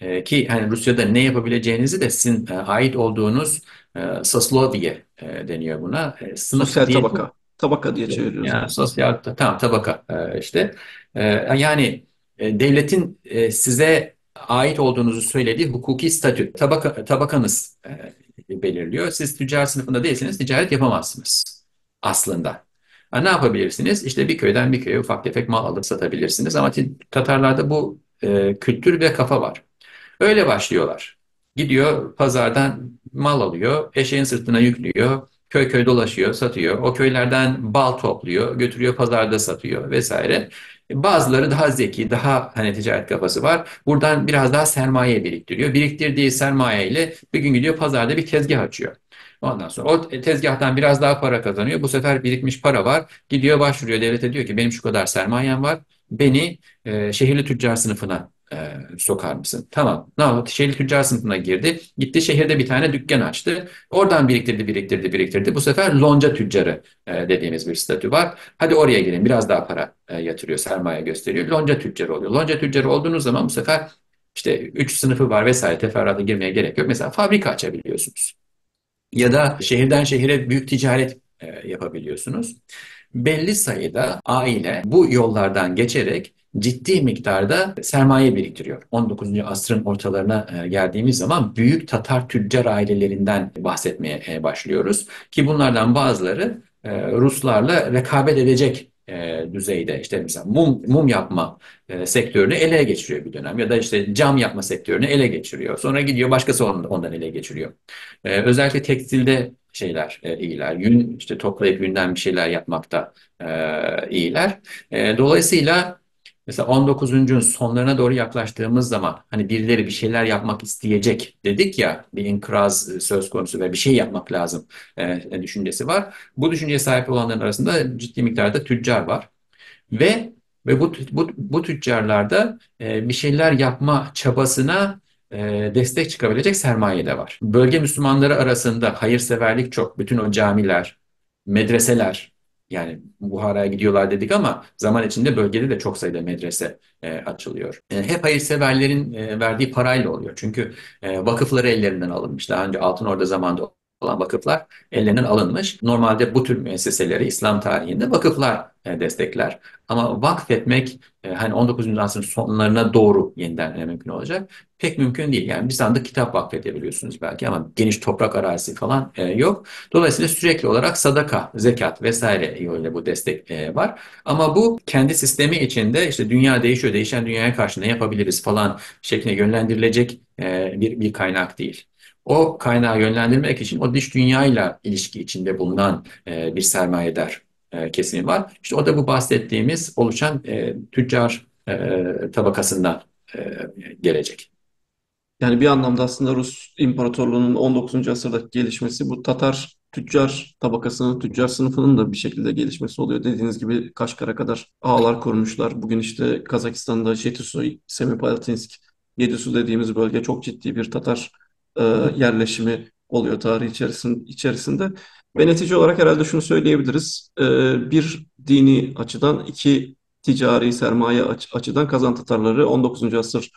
ki hani Rusya'da ne yapabileceğinizi de sizin ait olduğunuz soslovye deniyor buna. Sınıf Sosyal diye tabaka. Tabaka diye çeviriyoruz yani bunu. sosyal tamam tabaka işte. Yani devletin size ait olduğunuzu söylediği hukuki statü tabakanız belirliyor. Siz tüccar sınıfında değilseniz ticaret yapamazsınız aslında. Ne yapabilirsiniz? İşte bir köyden bir köye ufak tefek mal alıp satabilirsiniz ama Tatarlarda bu kültür ve kafa var. Öyle başlıyorlar. Gidiyor pazardan mal alıyor, eşeğin sırtına yüklüyor, köy köy dolaşıyor, satıyor. O köylerden bal topluyor, götürüyor pazarda satıyor vesaire. Bazıları daha zeki, daha hani ticaret kafası var. Buradan biraz daha sermaye biriktiriyor. Biriktirdiği sermaye ile bir gün gidiyor pazarda bir tezgah açıyor. Ondan sonra o tezgahtan biraz daha para kazanıyor. Bu sefer birikmiş para var. Gidiyor başvuruyor devlete, diyor ki benim şu kadar sermayem var. Beni şehirli tüccar sınıfına sokar mısın? Tamam. Ne yaptı? Şehirli tüccar sınıfına girdi. Gitti şehirde bir tane dükkan açtı. Oradan biriktirdi. Bu sefer lonca tüccarı dediğimiz bir statü var. Hadi oraya girin. Biraz daha para yatırıyor, sermaye gösteriyor. Lonca tüccarı oluyor. Lonca tüccarı olduğunuz zaman bu sefer işte 3 sınıfı var vesaire, teferruata girmeye gerek yok. Mesela fabrika açabiliyorsunuz. Ya da şehirden şehire büyük ticaret yapabiliyorsunuz. Belli sayıda aile bu yollardan geçerek ciddi miktarda sermaye biriktiriyor. 19. asrın ortalarına geldiğimiz zaman büyük Tatar tüccar ailelerinden bahsetmeye başlıyoruz. Ki bunlardan bazıları Ruslarla rekabet edecek düzeyde, işte mesela mum yapma sektörünü ele geçiriyor bir dönem ya da işte cam yapma sektörünü ele geçiriyor. Sonra gidiyor başkası ondan ele geçiriyor. Özellikle tekstilde şeyler iyiler. Yün işte toplayıp yünden bir şeyler yapmakta iyiler. Dolayısıyla mesela 19. sonlarına doğru yaklaştığımız zaman hani birileri bir şeyler yapmak isteyecek dedik ya, bir inkılap söz konusu ve bir şey yapmak lazım düşüncesi var. Bu düşünceye sahip olanların arasında ciddi miktarda tüccar var. Ve bu tüccarlarda bir şeyler yapma çabasına destek çıkabilecek sermaye de var. Bölge Müslümanları arasında hayırseverlik çok. Bütün o camiler, medreseler, yani Buhara'ya gidiyorlar dedik ama zaman içinde bölgede de çok sayıda medrese açılıyor. Hep hayırseverlerin verdiği parayla oluyor. Çünkü vakıfları ellerinden alınmış. Daha önce Altınordu zamanında olan vakıflar ellerinden alınmış. Normalde bu tür müesseseleri İslam tarihinde vakıflar destekler. Ama vakfetmek hani 19. asrın sonlarına doğru yeniden mümkün olacak. Pek mümkün değil. Yani bir sandık kitap vakfedebiliyorsunuz belki ama geniş toprak arazisi falan yok. Dolayısıyla sürekli olarak sadaka, zekat vesaire yoluyla bu destek var. Ama bu kendi sistemi içinde işte dünya değişiyor, değişen dünyaya karşı ne yapabiliriz falan şeklinde yönlendirilecek bir kaynak değil. O kaynağı yönlendirmek için o dış dünyayla ilişki içinde bulunan bir sermayedar kesimi var. İşte o da bu bahsettiğimiz oluşan tüccar tabakasından e, gelecek. Yani bir anlamda aslında Rus İmparatorluğu'nun 19. asırdaki gelişmesi bu Tatar tüccar tabakasının, tüccar sınıfının da bir şekilde gelişmesi oluyor. Dediğiniz gibi Kaşgar'a kadar ağlar kurmuşlar. Bugün işte Kazakistan'da Jetisu, Semipalatinsk, Yedisu dediğimiz bölge çok ciddi bir Tatar e, yerleşimi oluyor tarih içerisinde. Ve netice olarak herhalde şunu söyleyebiliriz. Bir dini açıdan, iki ticari sermaye açıdan Kazan Tatarları 19. asır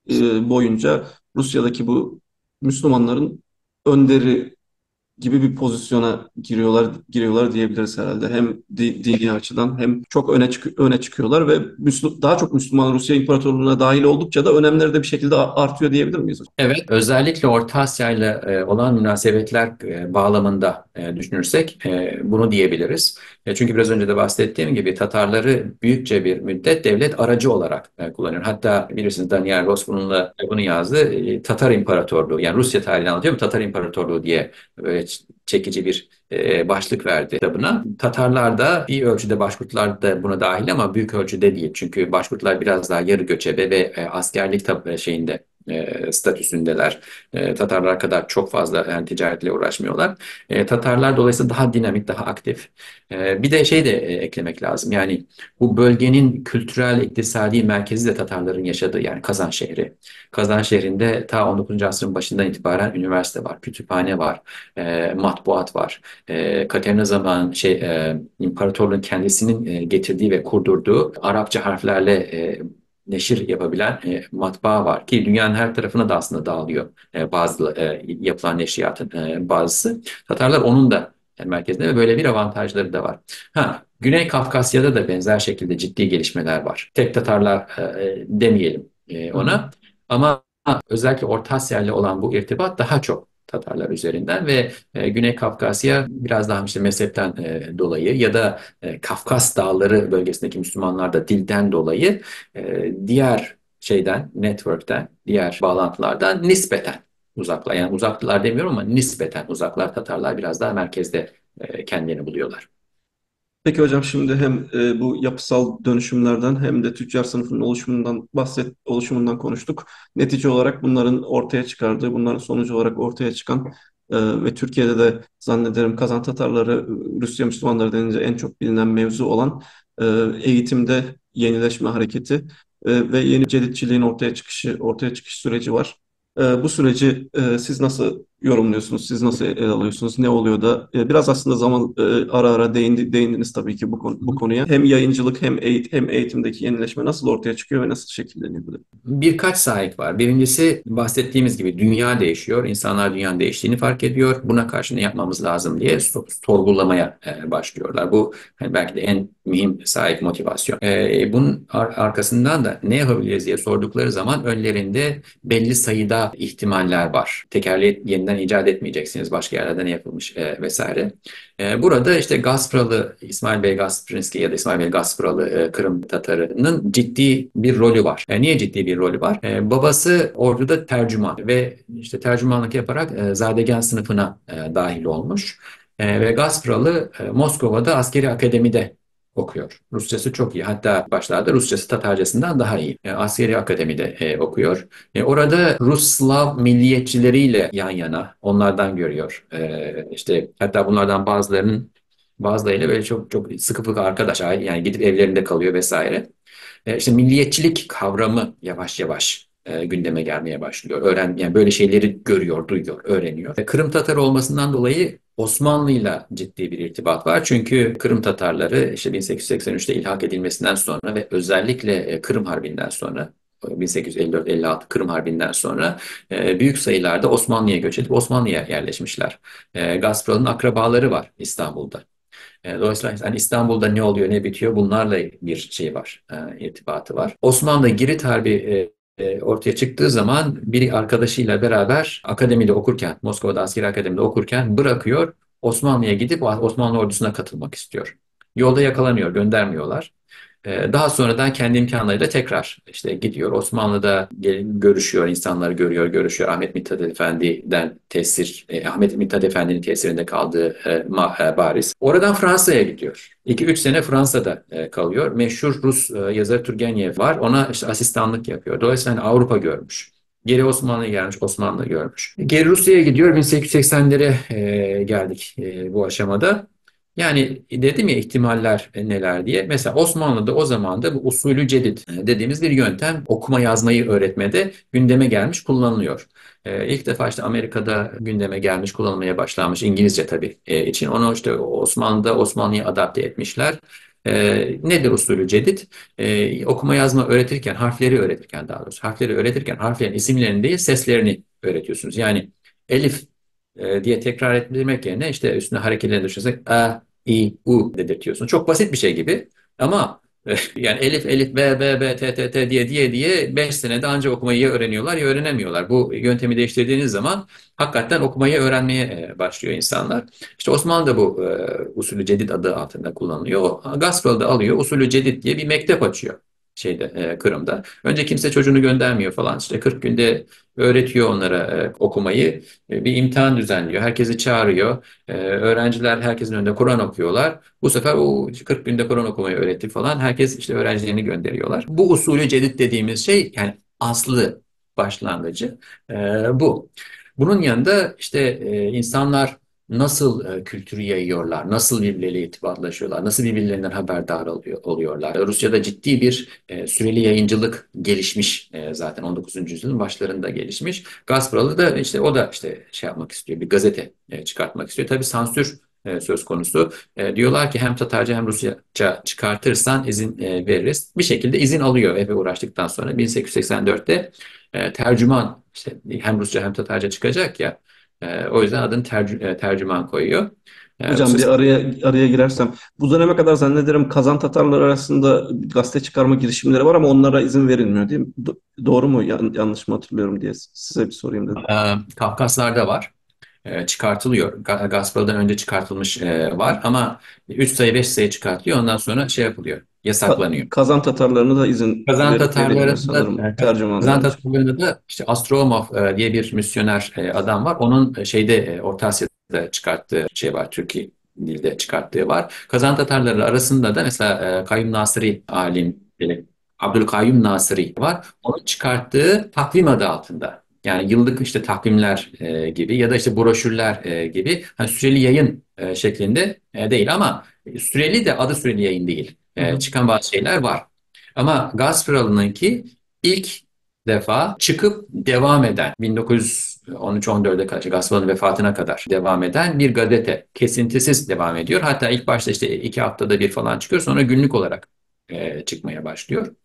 boyunca Rusya'daki bu Müslümanların önderi gibi bir pozisyona giriyorlar diyebiliriz herhalde. Hem dini açıdan hem çok öne çıkıyorlar ve daha çok Müslüman Rusya İmparatorluğu'na dahil oldukça da önemleri de bir şekilde artıyor diyebilir miyiz hocam? Evet, özellikle Orta Asya ile olan münasebetler bağlamında düşünürsek bunu diyebiliriz. Çünkü biraz önce de bahsettiğim gibi Tatarları büyükçe bir müddet devlet aracı olarak kullanıyor. Hatta bilirsiniz Daniel Ross bununla bunu yazdı. Tatar İmparatorluğu, yani Rusya tarihini anlatıyor mu? Tatar İmparatorluğu diye böyle çekici bir başlık verdi kitabına. Tatarlar da bir ölçüde, Başkurtlar da buna dahil ama büyük ölçüde değil. Çünkü Başkurtlar biraz daha yarı göçebe ve askerlik şeyinde statüsündeler. Tatarlar kadar çok fazla yani ticaretle uğraşmıyorlar. Tatarlar dolayısıyla daha dinamik, daha aktif. Bir de şey de eklemek lazım. Yani bu bölgenin kültürel, iktisadi merkezi de Tatarların yaşadığı yani Kazan şehri. Kazan şehrinde ta 19. asrın başından itibaren üniversite var, kütüphane var, matbuat var. Katerina zaman imparatorluğun kendisinin getirdiği ve kurdurduğu Arapça harflerle neşir yapabilen matbaa var ki dünyanın her tarafına da aslında dağılıyor bazı yapılan neşriyatın bazısı. Tatarlar onun da merkezinde ve böyle bir avantajları da var. Ha, Güney Kafkasya'da da benzer şekilde ciddi gelişmeler var. Tek Tatarlar demeyelim Hı hı. ona ama özellikle Orta Asya ile olan bu irtibat daha çok Tatarlar üzerinden ve Güney Kafkasya biraz daha işte mezhepten dolayı ya da Kafkas Dağları bölgesindeki Müslümanlar da dilden dolayı diğer network'ten, diğer bağlantılardan nispeten uzaklar. Yani uzaklar demiyorum ama nispeten uzaklar. Tatarlar biraz daha merkezde kendilerini buluyorlar. Peki hocam şimdi hem bu yapısal dönüşümlerden hem de tüccar sınıfının oluşumundan konuştuk. Netice olarak bunların ortaya çıkardığı, bunların sonucu olarak ortaya çıkan ve Türkiye'de de zannederim Kazan Tatarları, Rusya Müslümanları denince en çok bilinen mevzu olan e, eğitimde yenileşme hareketi ve yeni ceditçiliğin ortaya çıkış süreci var. Bu süreci siz nasıl yorumluyorsunuz? Siz nasıl ele alıyorsunuz? Ne oluyor da? Biraz aslında ara ara değindiniz tabii ki bu konuya. Hem yayıncılık hem eğitimdeki yenileşme nasıl ortaya çıkıyor ve nasıl şekilleniyor bu da? Birkaç sahip var. Birincisi bahsettiğimiz gibi dünya değişiyor. İnsanlar dünyanın değiştiğini fark ediyor. Buna karşı ne yapmamız lazım diye sorgulamaya başlıyorlar. Bu hani belki de en mühim sahip motivasyon. Bunun arkasından da ne yapabiliriz diye sordukları zaman önlerinde belli sayıda ihtimaller var. Tekerleği yeniden icat etmeyeceksiniz. Başka yerlerde ne yapılmış vesaire. Burada işte Gaspralı İsmail Bey Gasprinski ya da İsmail Bey Gaspralı Kırım Tatarı'nın ciddi bir rolü var. Niye ciddi bir rolü var? Babası orduda tercüman ve işte tercümanlık yaparak Zadegen sınıfına dahil olmuş. Ve Gaspralı Moskova'da askeri akademide okuyor. Rusçası çok iyi. Hatta başlarda Rusçası Tatarcasından daha iyi. Askeri akademide okuyor. Orada Rus Slav milliyetçileriyle yan yana onlardan görüyor. İşte hatta bunlardan bazılarıyla böyle çok çok sıkı fıkı arkadaş yani gidip evlerinde kalıyor vesaire. İşte milliyetçilik kavramı yavaş yavaş gündeme gelmeye başlıyor. Yani böyle şeyleri görüyor, duyuyor, öğreniyor. Kırım Tatar olmasından dolayı Osmanlı'yla ciddi bir irtibat var. Çünkü Kırım Tatarları işte 1883'te ilhak edilmesinden sonra ve özellikle Kırım Harbi'nden sonra 1854-56 Kırım Harbi'nden sonra büyük sayılarda Osmanlı'ya göç edip Osmanlı'ya yerleşmişler. Gaspar'ın akrabaları var İstanbul'da. Dolayısıyla hani İstanbul'da ne oluyor, ne bitiyor bunlarla bir şey var, irtibatı var. Osmanlı Girit Harbi ortaya çıktığı zaman bir arkadaşıyla beraber akademide okurken, Moskova'da askeri akademide okurken bırakıyor, Osmanlı'ya gidip Osmanlı ordusuna katılmak istiyor. Yolda yakalanıyor, göndermiyorlar. Daha sonradan kendi imkanlarıyla tekrar işte gidiyor. Osmanlı'da görüşüyor, insanları görüyor, görüşüyor. Ahmet Mithat Efendi'den Ahmet Mithat Efendi'nin tesirinde kaldığı bariz. Oradan Fransa'ya gidiyor. 2-3 sene Fransa'da kalıyor. Meşhur Rus yazarı Turgenev var. Ona işte asistanlık yapıyor. Dolayısıyla hani Avrupa görmüş. Geri Osmanlı'ya gelmiş, Osmanlı görmüş. Geri Rusya'ya gidiyor. 1880'lere geldik bu aşamada. Yani dedim ya ihtimaller neler diye. Mesela Osmanlı'da o zaman da bu usulü cedid dediğimiz bir yöntem okuma yazmayı öğretmede gündeme gelmiş, kullanılıyor. İlk defa işte Amerika'da gündeme gelmiş, kullanılmaya başlanmış İngilizce tabii için. Onu işte Osmanlı'ya adapte etmişler. Nedir usulü cedid? Okuma yazma öğretirken, harfleri öğretirken daha doğrusu, harfleri öğretirken harflerin isimlerini değil seslerini öğretiyorsunuz. Yani elif diye tekrar etmek yerine işte üstüne hareketlerini düşünsek a, i, u dedirtiyorsun. Çok basit bir şey gibi ama yani elif, elif, b, b, b, t, t, t diye 5 senede ancak okumayı ya öğreniyorlar ya öğrenemiyorlar. Bu yöntemi değiştirdiğiniz zaman hakikaten okumayı öğrenmeye başlıyor insanlar. İşte Osmanlı da bu usulü cedid adı altında kullanılıyor. O Gaspar'da alıyor usulü cedid diye bir mektep açıyor Kırım'da. Önce kimse çocuğunu göndermiyor falan. İşte 40 günde öğretiyor onlara okumayı. Bir imtihan düzenliyor. Herkesi çağırıyor. Öğrenciler herkesin önünde Kur'an okuyorlar. Bu sefer o 40 günde Kur'an okumayı öğretti falan. Herkes işte öğrencilerini gönderiyorlar. Bu usulü cedid dediğimiz şey yani aslı başlangıcı e, bu. Bunun yanında işte insanlar nasıl kültürü yayıyorlar, nasıl birbirleriyle irtibatlaşıyorlar, nasıl birbirlerinden haberdar oluyorlar. Rusya'da ciddi bir süreli yayıncılık gelişmiş zaten 19. yüzyılın başlarında gelişmiş. Gazprom da işte o da işte şey yapmak istiyor, bir gazete çıkartmak istiyor. Tabii sansür söz konusu. Diyorlar ki hem Tatarca hem Rusça çıkartırsan izin veririz. Bir şekilde izin alıyor epey uğraştıktan sonra. 1884'te tercüman işte hem Rusça hem Tatarca çıkacak ya. O yüzden adını tercüman koyuyor. Hocam bir Rusya araya girersem, bu döneme kadar zannederim Kazan Tatarları arasında gazete çıkarma girişimleri var ama onlara izin verilmiyor değil mi? Doğru mu? Yanlış mı hatırlıyorum diye size bir sorayım dedim. Kafkaslar'da var. Çıkartılıyor. Gazpром'dan önce çıkartılmış var ama 3 sayı 5 sayı çıkartılıyor. Ondan sonra şey yapılıyor. Yasaklanıyor. Kazan Tatarlarına da izin Kazan verilmiyor Tatarlarında sanırım tercümanlığı Kazan önce. Tatarlarında da işte Astromov diye bir misyoner adam var. Onun Orta Asya'da çıkarttığı şey var. Türkiye dilde çıkarttığı var. Kazan Tatarları arasında da mesela Kayyum Nasri alim Abdülkayyum Nasri var. Onun çıkarttığı takvim adı altında. Yani yıllık işte takvimler gibi ya da işte broşürler gibi hani süreli yayın şeklinde değil ama süreli de adı süreli yayın değil. Hı hı. Çıkan bazı şeyler var. Ama Gazpром'unki ilk defa çıkıp devam eden 1913-14'e kadar Gazpром'un vefatına kadar devam eden bir gazete kesintisiz devam ediyor. Hatta ilk başta işte 2 haftada bir falan çıkıyor sonra günlük olarak çıkmaya başlıyor.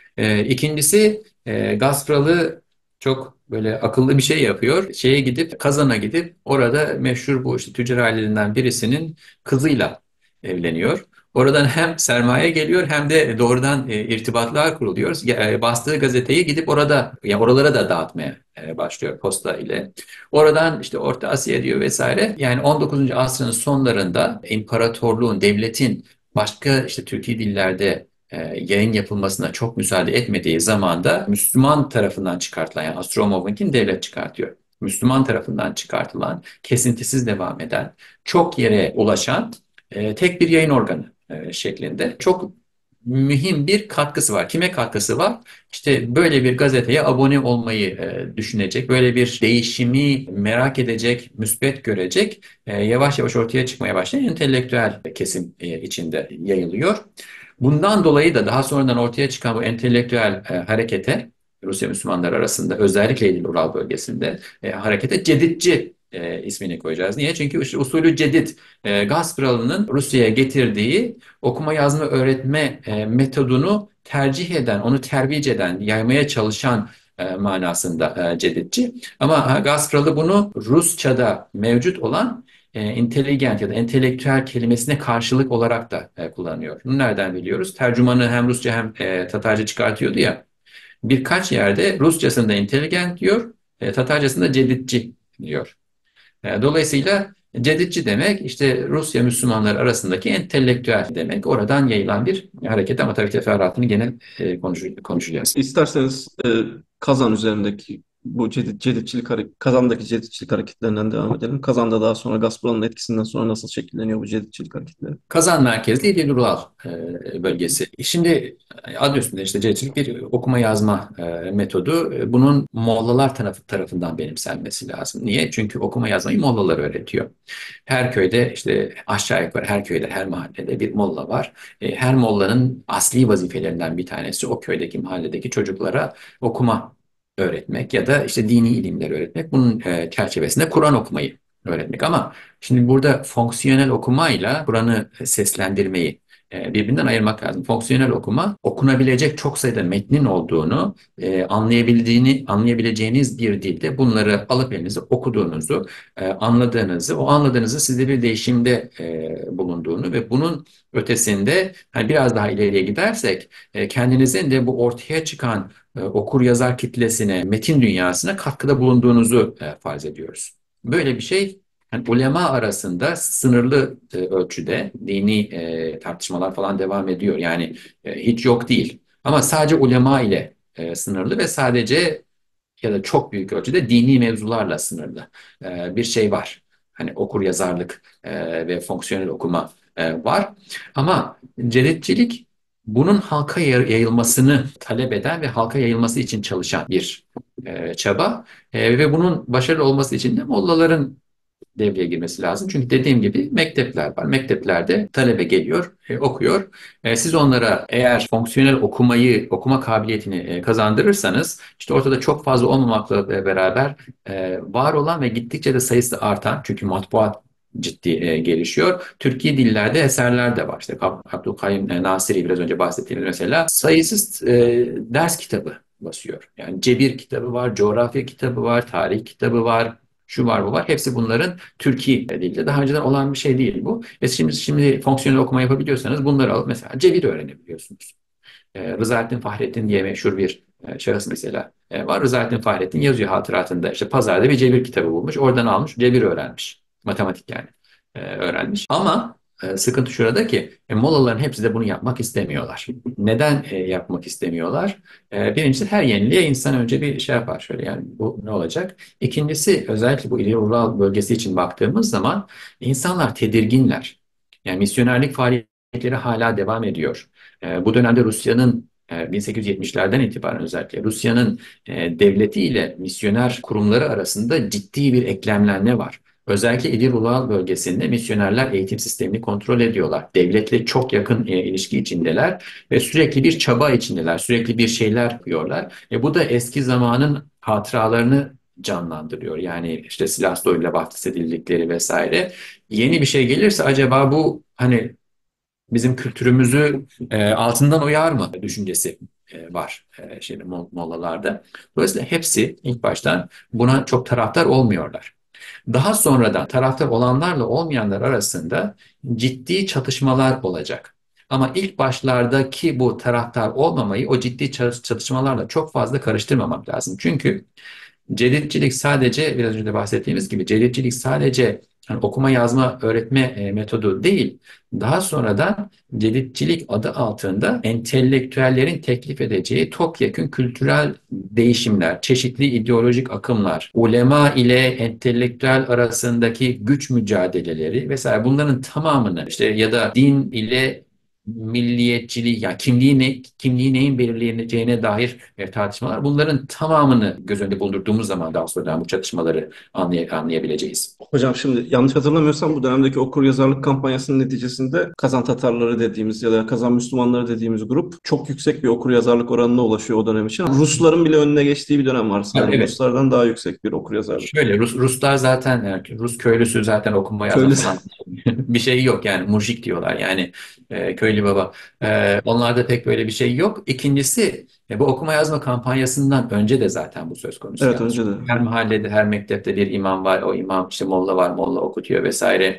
İkincisi Gazpром'u çok böyle akıllı bir şey yapıyor. Kazan'a gidip orada meşhur bu işte tüccar ailelerinden birisinin kızıyla evleniyor. Oradan hem sermaye geliyor hem de doğrudan irtibatlar kuruluyor. Bastığı gazeteyi gidip orada yani oralara da dağıtmaya başlıyor posta ile. Oradan işte Orta Asya diyor vesaire. Yani 19. asrın sonlarında imparatorluğun, devletin başka işte Türkiye dillerde yayın yapılmasına çok müsaade etmediği zamanda Müslüman tarafından çıkartılan yani Astromov'unkini devlet çıkartıyor. Müslüman tarafından çıkartılan, kesintisiz devam eden, çok yere ulaşan tek bir yayın organı şeklinde. Çok mühim bir katkısı var. Kime katkısı var? İşte böyle bir gazeteye abone olmayı düşünecek, böyle bir değişimi merak edecek, müspet görecek, yavaş yavaş ortaya çıkmaya başlayan entelektüel kesim içinde yayılıyor. Bundan dolayı da daha sonradan ortaya çıkan bu entelektüel harekete Rusya Müslümanları arasında özellikle İdil Ural bölgesinde harekete cedidçi ismini koyacağız. Niye? Çünkü işte usulü cedid, Gaz Kralı'nın Rusya'ya getirdiği okuma yazma öğretme metodunu tercih eden, onu terbiye eden, yaymaya çalışan manasında cedidçi. Ama Gaz Kralı bunu Rusça'da mevcut olan intelligent ya da entelektüel kelimesine karşılık olarak da kullanıyor. Bunu nereden biliyoruz? Tercümanı hem Rusça hem Tatarca çıkartıyordu ya. Birkaç yerde Rusçasında intelligent diyor, Tatarcasında cedidçi diyor. Dolayısıyla cedidçi demek işte Rusya Müslümanları arasındaki entelektüel demek. Oradan yayılan bir hareket ama tabii teferruatını gene konuşacağız. İsterseniz Kazan üzerindeki bu Kazan'daki ceditçilik hareketlerinden devam edelim. Kazan'da daha sonra Gazpром'un etkisinden sonra nasıl şekilleniyor bu ceditçilik hareketleri? Kazan merkezli İdil Ural bölgesi. Şimdi adı üstünde işte cahilcilik bir okuma yazma metodu. Bunun Mollalar tarafından benimsenmesi lazım. Niye? Çünkü okuma yazmayı Mollalar öğretiyor. Her köyde işte aşağı yukarı her köyde, her mahallede bir molla var. Her mollanın asli vazifelerinden bir tanesi o köydeki, mahalledeki çocuklara okuma öğretmek ya da işte dini ilimleri öğretmek. Bunun çerçevesinde Kur'an okumayı öğretmek. Ama şimdi burada fonksiyonel okumayla Kur'an'ı seslendirmeyi birbirinden ayırmak lazım. Fonksiyonel okuma, okunabilecek çok sayıda metnin olduğunu, anlayabileceğiniz bir dilde bunları alıp elinize okuduğunuzu, anladığınızı, o anladığınızı sizde bir değişimde bulunduğunu ve bunun ötesinde hani biraz daha ileriye gidersek kendinizin de bu ortaya çıkan okur yazar kitlesine, metin dünyasına katkıda bulunduğunuzu farz ediyoruz. Böyle bir şey yani ulema arasında sınırlı ölçüde dini tartışmalar falan devam ediyor. Yani hiç yok değil. Ama sadece ulema ile sınırlı ve sadece ya da çok büyük ölçüde dini mevzularla sınırlı bir şey var. Hani okur yazarlık ve fonksiyonel okuma var. Ama cedetçilik bunun halka yayılmasını talep eden ve halka yayılması için çalışan bir çaba. Ve bunun başarılı olması için de mollaların devreye girmesi lazım. Çünkü dediğim gibi mektepler var. Mekteplerde talebe geliyor, okuyor. Siz onlara eğer fonksiyonel okuma kabiliyetini kazandırırsanız, işte ortada çok fazla olmamakla beraber var olan ve gittikçe de sayısı artan, çünkü matbuat ciddi gelişiyor. Türkiye dillerde eserler de var. İşte Abdülkayyum Nasiri biraz önce bahsettiğimiz mesela sayısız ders kitabı basıyor. Yani cebir kitabı var, coğrafya kitabı var, tarih kitabı var, şu var bu var. Hepsi bunların Türkiye dilde. Daha önceden olan bir şey değil bu. Ve şimdi fonksiyonel okuma yapabiliyorsanız bunları alıp mesela cebir öğrenebiliyorsunuz. Rızaettin Fahrettin diye meşhur bir şahıs mesela var. Rızaettin Fahrettin yazıyor hatıratında. İşte pazarda bir cebir kitabı bulmuş. Oradan almış, cebir öğrenmiş. Matematik yani öğrenmiş. Ama sıkıntı şurada ki molaların hepsi de bunu yapmak istemiyorlar. Neden yapmak istemiyorlar? Birincisi her yeniliğe insan önce bir şey yapar. Şöyle yani bu ne olacak? İkincisi özellikle bu İleri Rural bölgesi için baktığımız zaman insanlar tedirginler. Yani misyonerlik faaliyetleri hala devam ediyor. Bu dönemde Rusya'nın 1870'lerden itibaren özellikle Rusya'nın devletiyle misyoner kurumları arasında ciddi bir eklemlenme var. Özellikle İdil Uludağ bölgesinde misyonerler eğitim sistemini kontrol ediyorlar. Devletle çok yakın ilişki içindeler ve sürekli bir çaba içindeler, sürekli bir şeyler yapıyorlar. Bu da eski zamanın hatıralarını canlandırıyor. Yani işte Sivaslı ile bahsedildikleri vesaire. Yeni bir şey gelirse acaba bu hani bizim kültürümüzü altından uyar mı düşüncesi var mollalarda. Dolayısıyla hepsi ilk baştan buna çok taraftar olmuyorlar. Daha sonradan taraftar olanlarla olmayanlar arasında ciddi çatışmalar olacak. Ama ilk başlardaki bu taraftar olmamayı o ciddi çatışmalarla çok fazla karıştırmamak lazım. Çünkü cedidçilik sadece biraz önce de bahsettiğimiz gibi cedidçilik sadece hani okuma yazma öğretme metodu değil. Daha sonradan cedidçilik adı altında entelektüellerin teklif edeceği topyekün kültürel değişimler, çeşitli ideolojik akımlar, ulema ile entelektüel arasındaki güç mücadeleleri vesaire bunların tamamını işte ya da din ile milliyetçiliği, yani kimliği neyin belirleyeceğine dair tartışmalar. Bunların tamamını göz önünde bulundurduğumuz zaman daha sonra bu çatışmaları anlayabileceğiz. Hocam şimdi yanlış hatırlamıyorsam bu dönemdeki okuryazarlık kampanyasının neticesinde Kazan Tatarları dediğimiz ya da Kazan Müslümanları dediğimiz grup çok yüksek bir okuryazarlık oranına ulaşıyor o dönem için. Rusların bile önüne geçtiği bir dönem var Ha, sanırım. evet. Ruslardan daha yüksek bir okuryazarlık. Şöyle Ruslar zaten, yani Rus köylüsü zaten okuma yazma Köylü. falan bir şey yok, yani mujik diyorlar, yani köylü baba. Onlarda pek böyle bir şey yok. İkincisi, bu okuma yazma kampanyasından önce de zaten bu söz konusu Evet, yalnız. önce de. Her mahallede, her mektepte bir imam var. O imam işte molla var, molla okutuyor vesaire.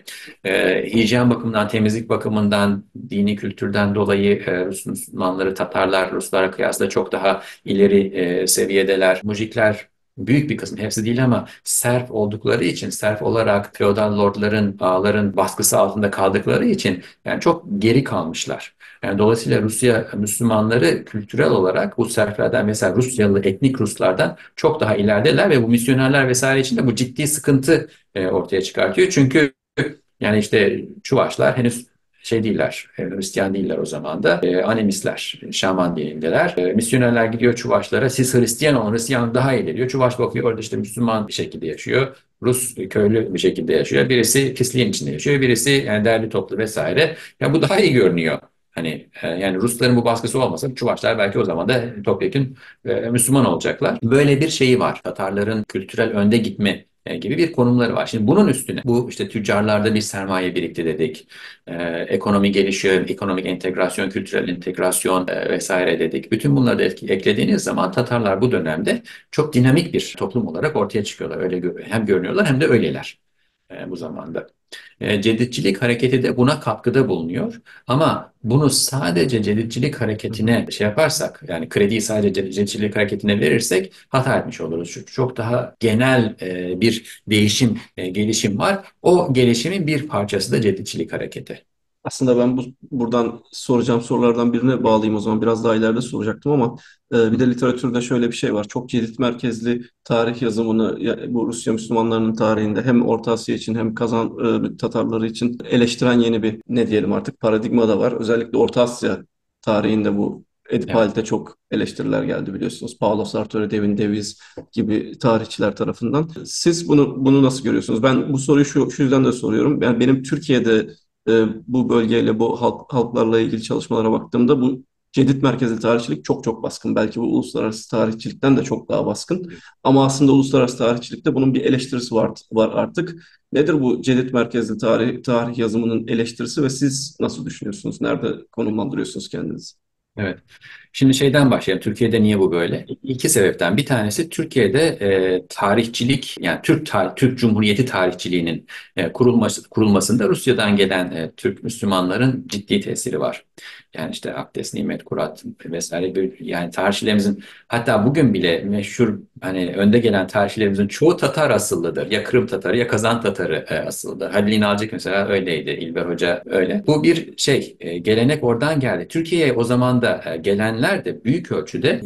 Hijyen bakımından, temizlik bakımından, dini kültürden dolayı Rus Müslümanları, Tatarlar Ruslara kıyasla çok daha ileri seviyedeler. Mujikler büyük bir kısım, hepsi değil ama serf oldukları için, serf olarak feodal lordların, ağaların baskısı altında kaldıkları için yani çok geri kalmışlar. Yani dolayısıyla Rusya Müslümanları kültürel olarak bu serflerden, mesela Rusyalı etnik Ruslardan çok daha ilerideler ve bu misyonerler vesaire için de bu ciddi sıkıntı ortaya çıkartıyor. Çünkü yani işte Çuvaşlar henüz şey değiller, Hristiyan değiller o zaman da. Animistler, Şaman dinindeler. Misyonerler gidiyor Çuvaşlara, siz Hristiyan olun, Hristiyan daha iyi diyor. Çuvaş bakıyor, orada işte Müslüman bir şekilde yaşıyor. Rus köylü bir şekilde yaşıyor. Birisi pisliğin içinde yaşıyor, birisi yani derli toplu vesaire. Ya bu daha iyi görünüyor. Hani yani Rusların bu baskısı olmasa Çuvaşlar belki o zaman da topyekun Müslüman olacaklar. Böyle bir şeyi var. Tatarların kültürel önde gitme gibi bir konumları var. Şimdi bunun üstüne bu işte tüccarlarda bir sermaye birikti dedik. Ekonomi gelişiyor, ekonomik entegrasyon, kültürel entegrasyon vesaire dedik. Bütün bunları da eklediğiniz zaman Tatarlar bu dönemde çok dinamik bir toplum olarak ortaya çıkıyorlar. Öyle hem görünüyorlar hem de öyleler bu zamanda. Ceditçilik hareketi de buna katkıda bulunuyor. Ama bunu sadece ceditçilik Hı hı. hareketine şey yaparsak, yani krediyi sadece ceditçilik hareketine verirsek hata etmiş oluruz. Çünkü çok daha genel bir değişim, gelişim var. O gelişimin bir parçası da ceditçilik hareketi. Aslında ben buradan soracağım sorulardan birine bağlayayım o zaman. Biraz daha ileride soracaktım ama bir de literatürde şöyle bir şey var. Çok cirit merkezli tarih yazımını bu Rusya Müslümanlarının tarihinde hem Orta Asya için hem Kazan Tatarları için eleştiren yeni bir ne diyelim artık paradigma da var. Özellikle Orta Asya tarihinde bu Edip Evet. Halit'e çok eleştiriler geldi biliyorsunuz. Paulo Sartori, Devin Davies gibi tarihçiler tarafından. Siz bunu nasıl görüyorsunuz? Ben bu soruyu şu yüzden de soruyorum. Yani benim Türkiye'de bu bölgeyle bu halklarla ilgili çalışmalara baktığımda bu cedid merkezli tarihçilik çok çok baskın. Belki bu uluslararası tarihçilikten de çok daha baskın. Ama aslında uluslararası tarihçilikte bunun bir eleştirisi var artık. Nedir bu cedid merkezli tarih yazımının eleştirisi ve siz nasıl düşünüyorsunuz? Nerede konumlandırıyorsunuz kendinizi? Evet. Şimdi şeyden başlayalım. Türkiye'de niye bu böyle? İki sebepten. Bir tanesi Türkiye'de tarihçilik, yani Türk Cumhuriyeti tarihçiliğinin kurulmasında Rusya'dan gelen Türk Müslümanların ciddi tesiri var. Yani işte Akdes, Nimet, Kurat vesaire, yani tarihçilerimizin, hatta bugün bile meşhur hani önde gelen tarihçilerimizin çoğu Tatar asıllıdır. Ya Kırım Tatarı ya Kazan Tatarı asıllıdır. Halil İnalcık mesela öyleydi. İlber Hoca öyle. Bu bir şey, gelenek oradan geldi. Türkiye'ye o zaman da gelenler de büyük ölçüde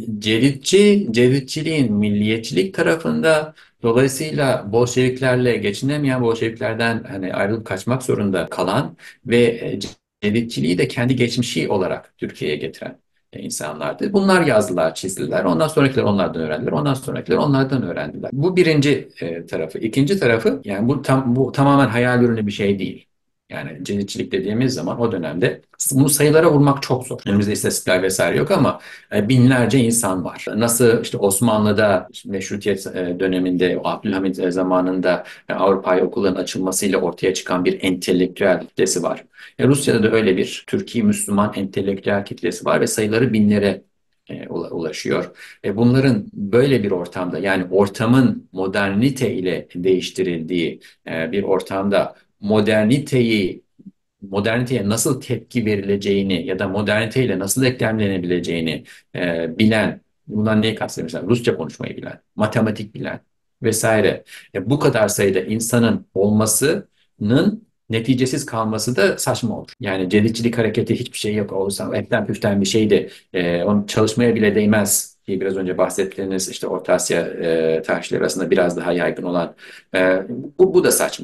Cevitçiliğin milliyetçilik tarafında, dolayısıyla Bolşeviklerle geçinemeyen, Bolşeviklerden hani ayrılıp kaçmak zorunda kalan ve Cevitçiliği de kendi geçmişi olarak Türkiye'ye getiren insanlardı. Bunlar yazdılar, çizdiler. Ondan sonrakiler onlardan öğrendiler. Ondan sonrakiler onlardan öğrendiler. Bu birinci tarafı. İkinci tarafı, yani bu tamamen hayal ürünü bir şey değil. Yani cennetçilik dediğimiz zaman o dönemde bunu sayılara vurmak çok zor. Önümüzde istatistikler vesaire yok ama binlerce insan var. Nasıl işte Osmanlı'da işte Meşrutiyet döneminde, Abdülhamit zamanında Avrupa'ya okulların açılmasıyla ortaya çıkan bir entelektüel kitlesi var. Rusya'da da öyle bir Türkiye Müslüman entelektüel kitlesi var ve sayıları binlere ulaşıyor. Bunların böyle bir ortamda, yani ortamın modernite ile değiştirildiği bir ortamda moderniteye nasıl tepki verileceğini ya da moderniteyle nasıl eklemlenebileceğini bilen, bundan neyi kastediyorum? Mesela Rusça konuşmayı bilen, matematik bilen vesaire. Bu kadar sayıda insanın olmasının neticesiz kalması da saçma olur. Yani ceditçilik hareketi hiçbir şey yok olursa etten püften bir şeydi. Onu çalışmaya bile değmez ki biraz önce bahsettiğiniz işte Orta Asya tarihçileri arasında biraz daha yaygın olan. Bu da saçma.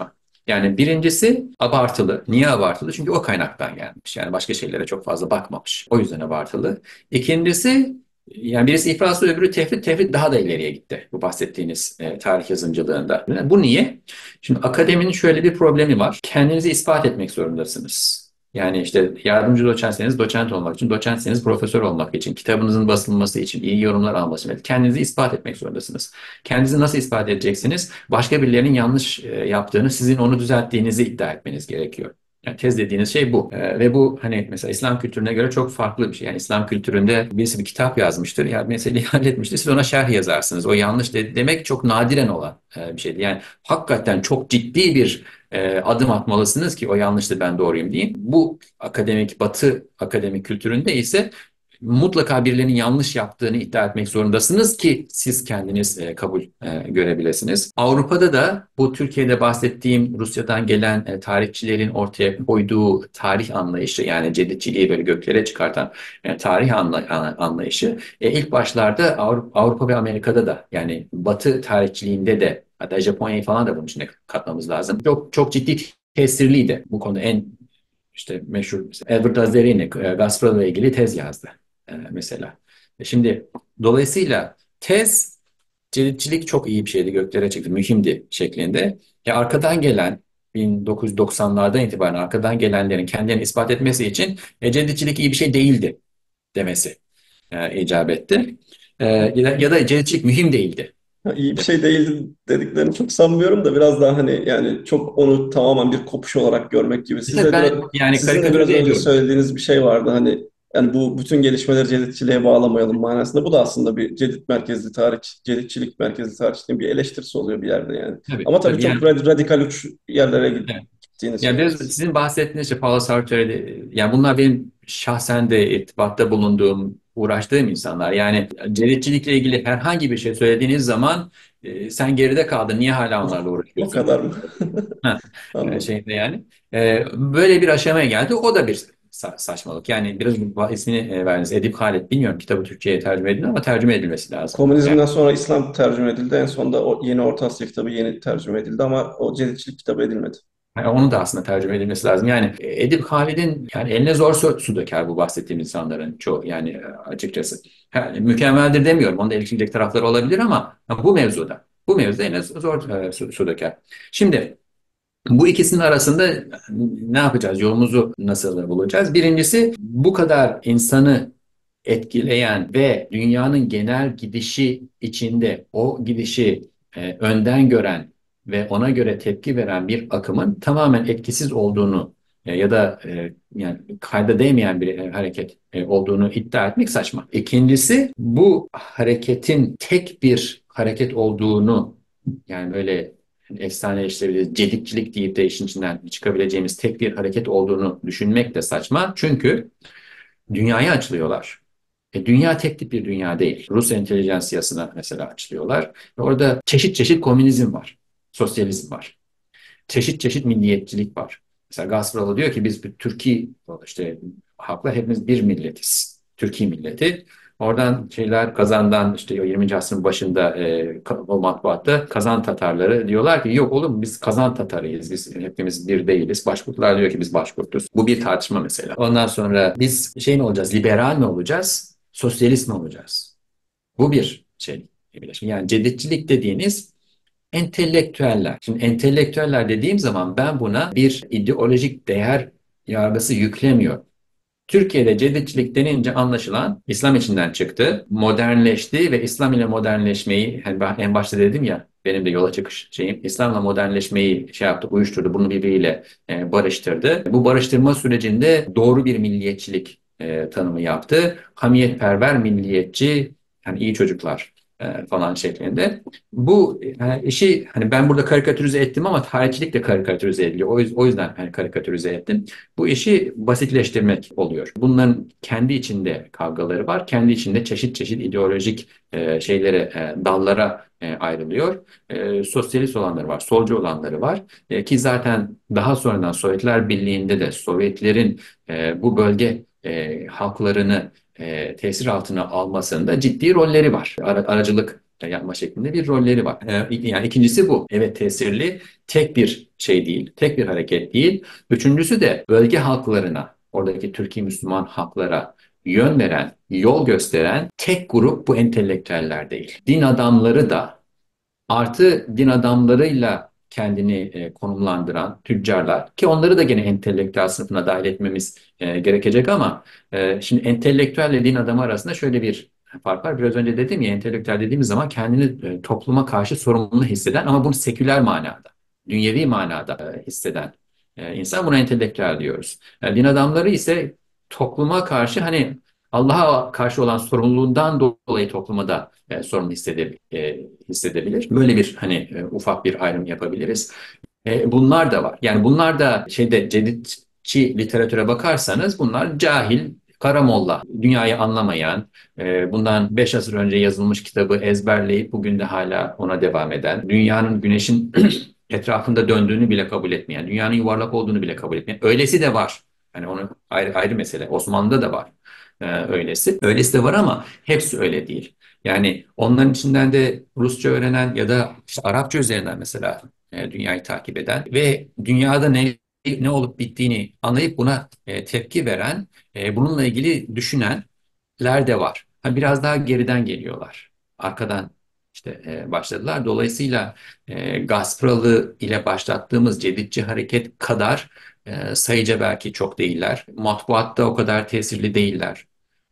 Yani birincisi abartılı. Niye abartılı? Çünkü o kaynaktan gelmiş. Yani başka şeylere çok fazla bakmamış. O yüzden abartılı. İkincisi, yani birisi iflasla öbürü tefrit. Tefrit daha da ileriye gitti. Bu bahsettiğiniz tarih yazımcılığında. Bu niye? Şimdi akademinin şöyle bir problemi var. Kendinizi ispat etmek zorundasınız. Yani işte yardımcı doçentseniz doçent olmak için, doçentseniz profesör olmak için, kitabınızın basılması için, iyi yorumlar alması için kendinizi ispat etmek zorundasınız. Kendinizi nasıl ispat edeceksiniz? Başka birilerinin yanlış yaptığını, sizin onu düzelttiğinizi iddia etmeniz gerekiyor. Yani tez dediğiniz şey bu. Ve bu hani mesela İslam kültürüne göre çok farklı bir şey. Yani İslam kültüründe birisi bir kitap yazmıştır, yani meseleyi halletmiştir, siz ona şerh yazarsınız. O yanlış demek çok nadiren olan bir şeydir. Yani hakikaten çok ciddi bir adım atmalısınız ki o yanlıştı ben doğruyum diyeyim. Bu akademik, Batı akademik kültüründe ise mutlaka birilerinin yanlış yaptığını iddia etmek zorundasınız ki siz kendiniz kabul görebilirsiniz. Avrupa'da da bu Türkiye'de bahsettiğim Rusya'dan gelen tarihçilerin ortaya koyduğu tarih anlayışı, yani cedidçiliği böyle göklere çıkartan tarih anlayışı ilk başlarda Avrupa ve Amerika'da da, yani Batı tarihçiliğinde de, hatta Japonya'yı falan da bunun içine katmamız lazım. Çok çok ciddi tesirliydi. Bu konuda en işte meşhur mesela Edward Azzerini Gaspar'la ilgili tez yazdı mesela. Şimdi dolayısıyla tez, cedidçilik çok iyi bir şeydi, göklere çıktı, mühimdi şeklinde. Arkadan gelen 1990'lardan itibaren arkadan gelenlerin kendilerini ispat etmesi için cedidçilik iyi bir şey değildi demesi icap etti. Ya da cedidçilik mühim değildi. Ha, iyi bir şey değildi dediklerini çok sanmıyorum da biraz daha hani yani çok onu tamamen bir kopuş olarak görmek gibi. Mesela ben yani Sizin de biraz karikatürize önce ediyorum. söylediğiniz bir şey vardı hani yani bu bütün gelişmeleri ceditçiliğe bağlamayalım manasında. Bu da aslında bir cedit merkezli tarih, ceditçilik merkezli tarihçiliğin bir eleştirisi oluyor bir yerde yani. Tabii, Ama tabii tabii çok yani. radikal uç yerlere Evet. gittiğini Yani biraz söylediniz. sizin bahsettiğiniz şey Paulo Sartre'de, yani bunlar benim şahsen de irtibatta bulunduğum, uğraştığım insanlar. Yani cennetçilikle ilgili herhangi bir şey söylediğiniz zaman sen geride kaldın, niye hala onlarla O uğraşıyorsun? kadar mı? Ha, Anladım. şeyde yani. Böyle bir aşamaya geldi. O da bir saçmalık. Yani biraz ismini verdiniz. Edip Halet. Bilmiyorum, kitabı Türkçe'ye tercüme edildi ama tercüme edilmesi lazım. Yani Komünizmden sonra İslam tercüme edildi. En sonunda o yeni Orta Asya kitabı yeni tercüme edildi ama o ceditçilik kitabı edilmedi. onun da aslında tercüme edilmesi lazım. Yani Edip Halid'in yani eline zor su döker bu bahsettiğim insanların çoğu, yani açıkçası. Mükemmeldir demiyorum. Onda eleştirecek tarafları olabilir ama bu mevzuda eline zor su döker. Şimdi bu ikisinin arasında ne yapacağız? Yolumuzu nasıl bulacağız? Birincisi, bu kadar insanı etkileyen ve dünyanın genel gidişi içinde o gidişi önden gören ve ona göre tepki veren bir akımın tamamen etkisiz olduğunu ya da yani kayda değmeyen bir hareket olduğunu iddia etmek saçma. İkincisi, bu hareketin tek bir hareket olduğunu, yani böyle efsaneleştirebiliriz, cedikçilik deyip de işin içinden çıkabileceğimiz tek bir hareket olduğunu düşünmek de saçma. Çünkü dünyaya açılıyorlar. Dünya tek tip bir dünya değil. Rus entelijansiyasına mesela açılıyorlar. Orada çeşit çeşit komünizm var, sosyalizm var, çeşit çeşit milliyetçilik var. Mesela Gasparov diyor ki biz bir Türkiye, işte halkla hepimiz bir milletiz. Türkiye milleti. Oradan şeyler Kazan'dan, işte o 20. asrın başında o matbaatta Kazan Tatarları diyorlar ki yok oğlum, biz Kazan Tatarıyız. Biz hepimiz bir değiliz. Başkurtlar diyor ki biz Başkurtuz. Bu bir tartışma mesela. Ondan sonra biz şey mi olacağız? Liberal mi olacağız? Sosyalist mi olacağız? Bu bir şey. Yani cedetçilik dediğiniz entelektüeller. Şimdi entelektüeller dediğim zaman ben buna bir ideolojik değer yargısı yüklemiyorum. Türkiye'de cedetçilik denince anlaşılan İslam içinden çıktı, modernleşti ve İslam ile modernleşmeyi, hani ben en başta dedim ya, benim de yola çıkış şeyim, İslam'la modernleşmeyi şey yaptı, uyuşturdu, bunu birbiriyle barıştırdı. Bu barıştırma sürecinde doğru bir milliyetçilik tanımı yaptı. Hamiyetperver, milliyetçi, yani iyi çocuklar falan şeklinde. Bu işi hani ben burada karikatürize ettim ama tarihçilik de karikatürize ediliyor. O yüzden hani karikatürize ettim. Bu işi basitleştirmek oluyor. Bunların kendi içinde kavgaları var. Kendi içinde çeşit çeşit ideolojik şeylere, dallara ayrılıyor. Sosyalist olanları var, solcu olanları var. Ki zaten daha sonradan Sovyetler Birliği'nde de Sovyetlerin bu bölge halklarını tesir altına almasında ciddi rolleri var. Aracılık yapma şeklinde bir rolleri var. Yani ikincisi bu. Evet, tesirli, tek bir şey değil, tek bir hareket değil. Üçüncüsü de bölge halklarına, oradaki Türkiye Müslüman halklara yön veren, yol gösteren tek grup bu entelektüeller değil. Din adamları da, artı din adamlarıyla kendini konumlandıran tüccarlar, ki onları da gene entelektüel sınıfına dahil etmemiz gerekecek, ama şimdi entelektüelle din adamı arasında şöyle bir fark var. Biraz önce dedim ya, entelektüel dediğimiz zaman kendini topluma karşı sorumlu hisseden ama bunu seküler manada, dünyevi manada hisseden insan, buna entelektüel diyoruz. Din adamları ise topluma karşı, hani Allah'a karşı olan sorumluluğundan dolayı topluma da sorumlu hissedebilir. Böyle bir hani ufak bir ayrım yapabiliriz. Bunlar da var. Yani bunlar da şeyde, cedidçi literatüre bakarsanız bunlar cahil, karamolla, dünyayı anlamayan, bundan 5 asır önce yazılmış kitabı ezberleyip bugün de hala ona devam eden, dünyanın güneşin etrafında döndüğünü bile kabul etmeyen, dünyanın yuvarlak olduğunu bile kabul etmeyen. Öylesi de var. Hani onu ayrı, ayrı mesele. Osmanlı'da da var öylesi. Öylesi de var ama hepsi öyle değil. Yani onların içinden de Rusça öğrenen ya da işte Arapça üzerinden mesela dünyayı takip eden ve dünyada ne olup bittiğini anlayıp buna tepki veren, bununla ilgili düşünenler de var. Ha, biraz daha geriden geliyorlar. Arkadan işte başladılar. Dolayısıyla Gaspralı ile başlattığımız Cedidçi hareket kadar sayıca belki çok değiller. Matbuatta o kadar tesirli değiller.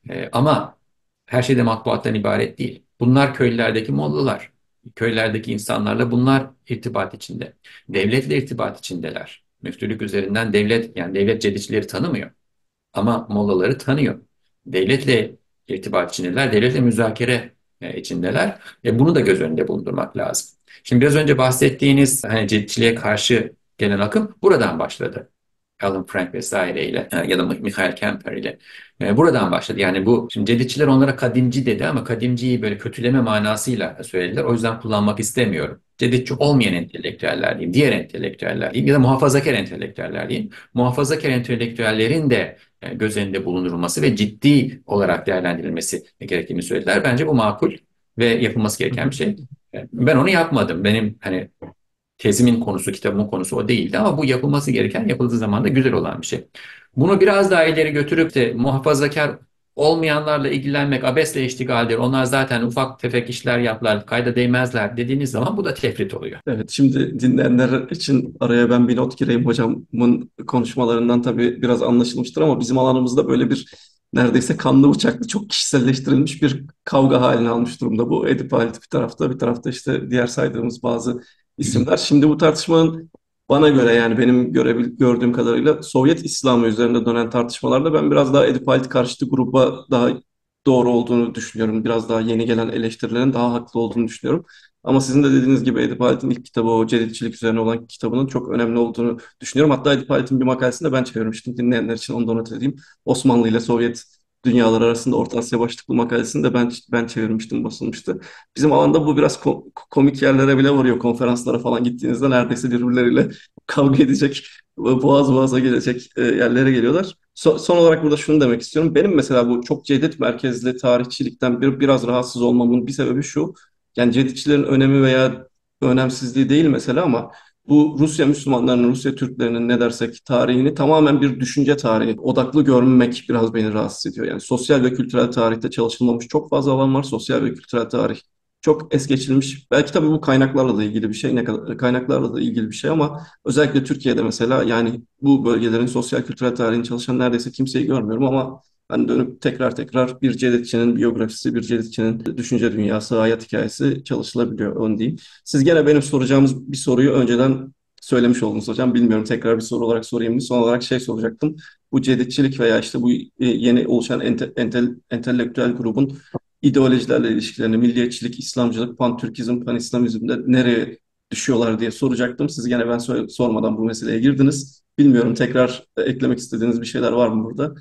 Ama her şey de matbuattan ibaret değil. Bunlar köylerdeki mollalar. Köylerdeki insanlarla bunlar irtibat içinde. Devletle irtibat içindeler. Müftülük üzerinden devlet, yani devlet cedicileri tanımıyor. Ama mollaları tanıyor. Devletle irtibat içindeler, devletle müzakere içindeler. Bunu da göz önünde bulundurmak lazım. Şimdi biraz önce bahsettiğiniz hani cediciliğe karşı gelen akım buradan başladı. Alan Frank vesaireyle ya da Michael Kemper ile buradan başladı. Yani bu şimdi cedidçiler onlara kadimci dedi ama kadimciyi böyle kötüleme manasıyla söylediler. O yüzden kullanmak istemiyorum. Cedidçi olmayan entelektüeller diyeyim, diğer entelektüeller diyeyim ya da muhafazakar entelektüeller diyeyim. Muhafazakar entelektüellerin de göz önünde bulundurulması ve ciddi olarak değerlendirilmesi gerektiğini söylediler. Bence bu makul ve yapılması Hı gereken hı. bir şey. Ben onu yapmadım. Benim hani tezimin konusu, kitabımın konusu o değildi ama bu yapılması gereken, yapıldığı zaman da güzel olan bir şey. Bunu biraz daha ileri götürüp de muhafazakar olmayanlarla ilgilenmek abesle iştigaldir. Onlar zaten ufak tefek işler yaplar, kayda değmezler dediğiniz zaman bu da tefrit oluyor. Evet, şimdi dinleyenler için araya ben bir not gireyim. Hocamın konuşmalarından tabii biraz anlaşılmıştır ama bizim alanımızda böyle bir neredeyse kanlı bıçaklı, çok kişiselleştirilmiş bir kavga haline almış durumda. Bu Edip Halit bir tarafta, bir tarafta işte diğer saydığımız bazı isimler. Şimdi bu tartışmanın bana göre, yani benim gördüğüm kadarıyla Sovyet İslamı üzerinde dönen tartışmalarda ben biraz daha Edip Halit karşıtı gruba daha doğru olduğunu düşünüyorum. Biraz daha yeni gelen eleştirilerin daha haklı olduğunu düşünüyorum. Ama sizin de dediğiniz gibi Edip Halit'in ilk kitabı, o cedidçilik üzerine olan kitabının çok önemli olduğunu düşünüyorum. Hatta Edip Halit'in bir makalesini de ben çevirmiştim. Dinleyenler için onu da not edeyim. Osmanlı ile Sovyet dünyaları arasında Orta Asya başlıklı makalesini de ben çevirmiştim, basılmıştı. Bizim alanda bu biraz komik yerlere bile varıyor. Konferanslara falan gittiğinizde neredeyse birbirleriyle kavga edecek, boğaz boğaza gelecek yerlere geliyorlar. Son olarak burada şunu demek istiyorum. Benim mesela bu çok cedid merkezli tarihçilikten biraz rahatsız olmamın bir sebebi şu. Yani cedidçilerin önemi veya önemsizliği değil mesela, ama bu Rusya Müslümanlarının, Rusya Türklerinin ne dersek tarihini tamamen bir düşünce tarihi odaklı görmek biraz beni rahatsız ediyor. Yani sosyal ve kültürel tarihte çalışılmamış çok fazla alan var. Sosyal ve kültürel tarih çok es geçilmiş. Belki tabii bu kaynaklarla da ilgili bir şey, ne kadar kaynaklarla da ilgili bir şey, ama özellikle Türkiye'de mesela yani bu bölgelerin sosyal kültürel tarihini çalışan neredeyse kimseyi görmüyorum, ama hani dönüp tekrar tekrar bir cedidçinin biyografisi, bir cedidçinin düşünce dünyası, hayat hikayesi çalışılabiliyor, onu diyeyim. Siz gene benim soracağımız bir soruyu önceden söylemiş oldunuz hocam. Bilmiyorum, tekrar bir soru olarak sorayım mı? Son olarak şey soracaktım. Bu cedidçilik veya işte bu yeni oluşan entelektüel grubun ideolojilerle ilişkilerini, milliyetçilik, İslamcılık, pantürkizm, panislamizmde nereye düşüyorlar diye soracaktım. Siz gene ben sormadan bu meseleye girdiniz. Bilmiyorum, tekrar eklemek istediğiniz bir şeyler var mı burada?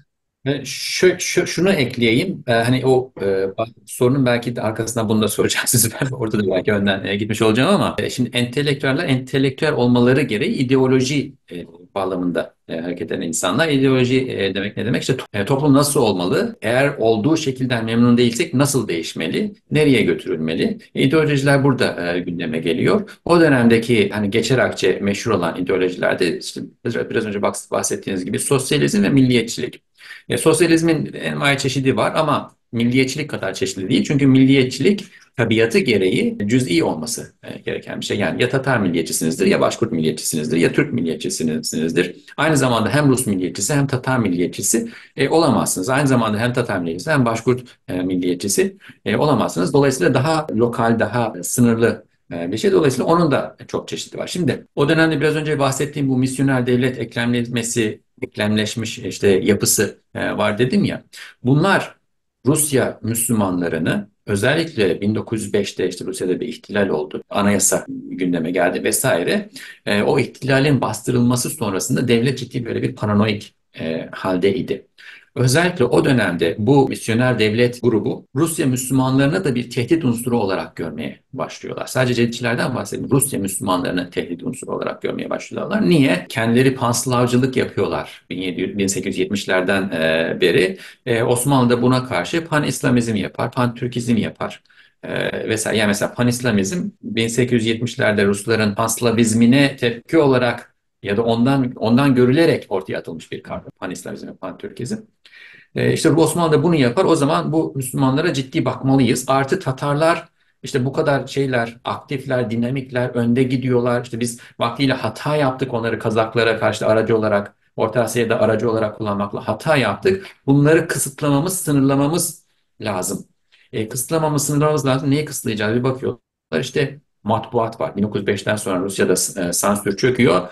Şunu ekleyeyim. Hani o sorunun belki de arkasından bunu da soracaksınız. Ben orada da belki önden gitmiş olacağım ama şimdi entelektüeller entelektüel olmaları gereği ideoloji bağlamında hareket eden insanlar. İdeoloji demek ne demek? İşte toplum nasıl olmalı? Eğer olduğu şekilden memnun değilsek nasıl değişmeli? Nereye götürülmeli? İdeolojiler burada gündeme geliyor. O dönemdeki hani geçer akçe meşhur olan ideolojilerde işte biraz önce bahsettiğiniz gibi sosyalizm ve milliyetçilik. Sosyalizmin envai çeşidi var ama milliyetçilik kadar çeşitli değil. Çünkü milliyetçilik tabiatı gereği cüz'i olması gereken bir şey. Yani ya Tatar milliyetçisinizdir, ya Başkurt milliyetçisinizdir, ya Türk milliyetçisinizdir. Aynı zamanda hem Rus milliyetçisi hem Tatar milliyetçisi olamazsınız. Aynı zamanda hem Tatar milliyetçisi hem Başkurt milliyetçisi olamazsınız. Dolayısıyla daha lokal, daha sınırlı bir şey. Dolayısıyla onun da çok çeşidi var. Şimdi o dönemde biraz önce bahsettiğim bu misyoner devlet eklemleşmiş işte yapısı var dedim ya. Bunlar Rusya Müslümanlarını özellikle 1905'te işte Rusya'da bir ihtilal oldu. Anayasa gündeme geldi vesaire. O ihtilalin bastırılması sonrasında devlet ciddi böyle bir paranoik haldeydi. Özellikle o dönemde bu misyoner devlet grubu Rusya Müslümanlarına da bir tehdit unsuru olarak görmeye başlıyorlar. Sadece Ceditçilerden bahsetmiyorum. Rusya Müslümanlarını tehdit unsuru olarak görmeye başlıyorlar. Niye? Kendileri panslavcılık yapıyorlar 1870'lerden beri. Osmanlı da buna karşı pan-İslamizm yapar, pan-Türkizm yapar. Vesaire. Yani mesela pan-İslamizm 1870'lerde Rusların panslavizmine tepki olarak ya da ondan görülerek ortaya atılmış bir kavram. Pan-İslamizm ve pan-Türkizm. İşte bu Osmanlı da bunu yapar. O zaman bu Müslümanlara ciddi bakmalıyız. Artı Tatarlar işte bu kadar şeyler, aktifler, dinamikler, önde gidiyorlar. İşte biz vaktiyle hata yaptık onları Kazaklara karşı aracı olarak, Orta Asya'da aracı olarak kullanmakla hata yaptık. Bunları kısıtlamamız, sınırlamamız lazım. Kısıtlamamız, sınırlamamız lazım. Neyi kısıtlayacağız? Bir bakıyorlar. İşte matbuat var. 1905'ten sonra Rusya'da sansür çöküyor.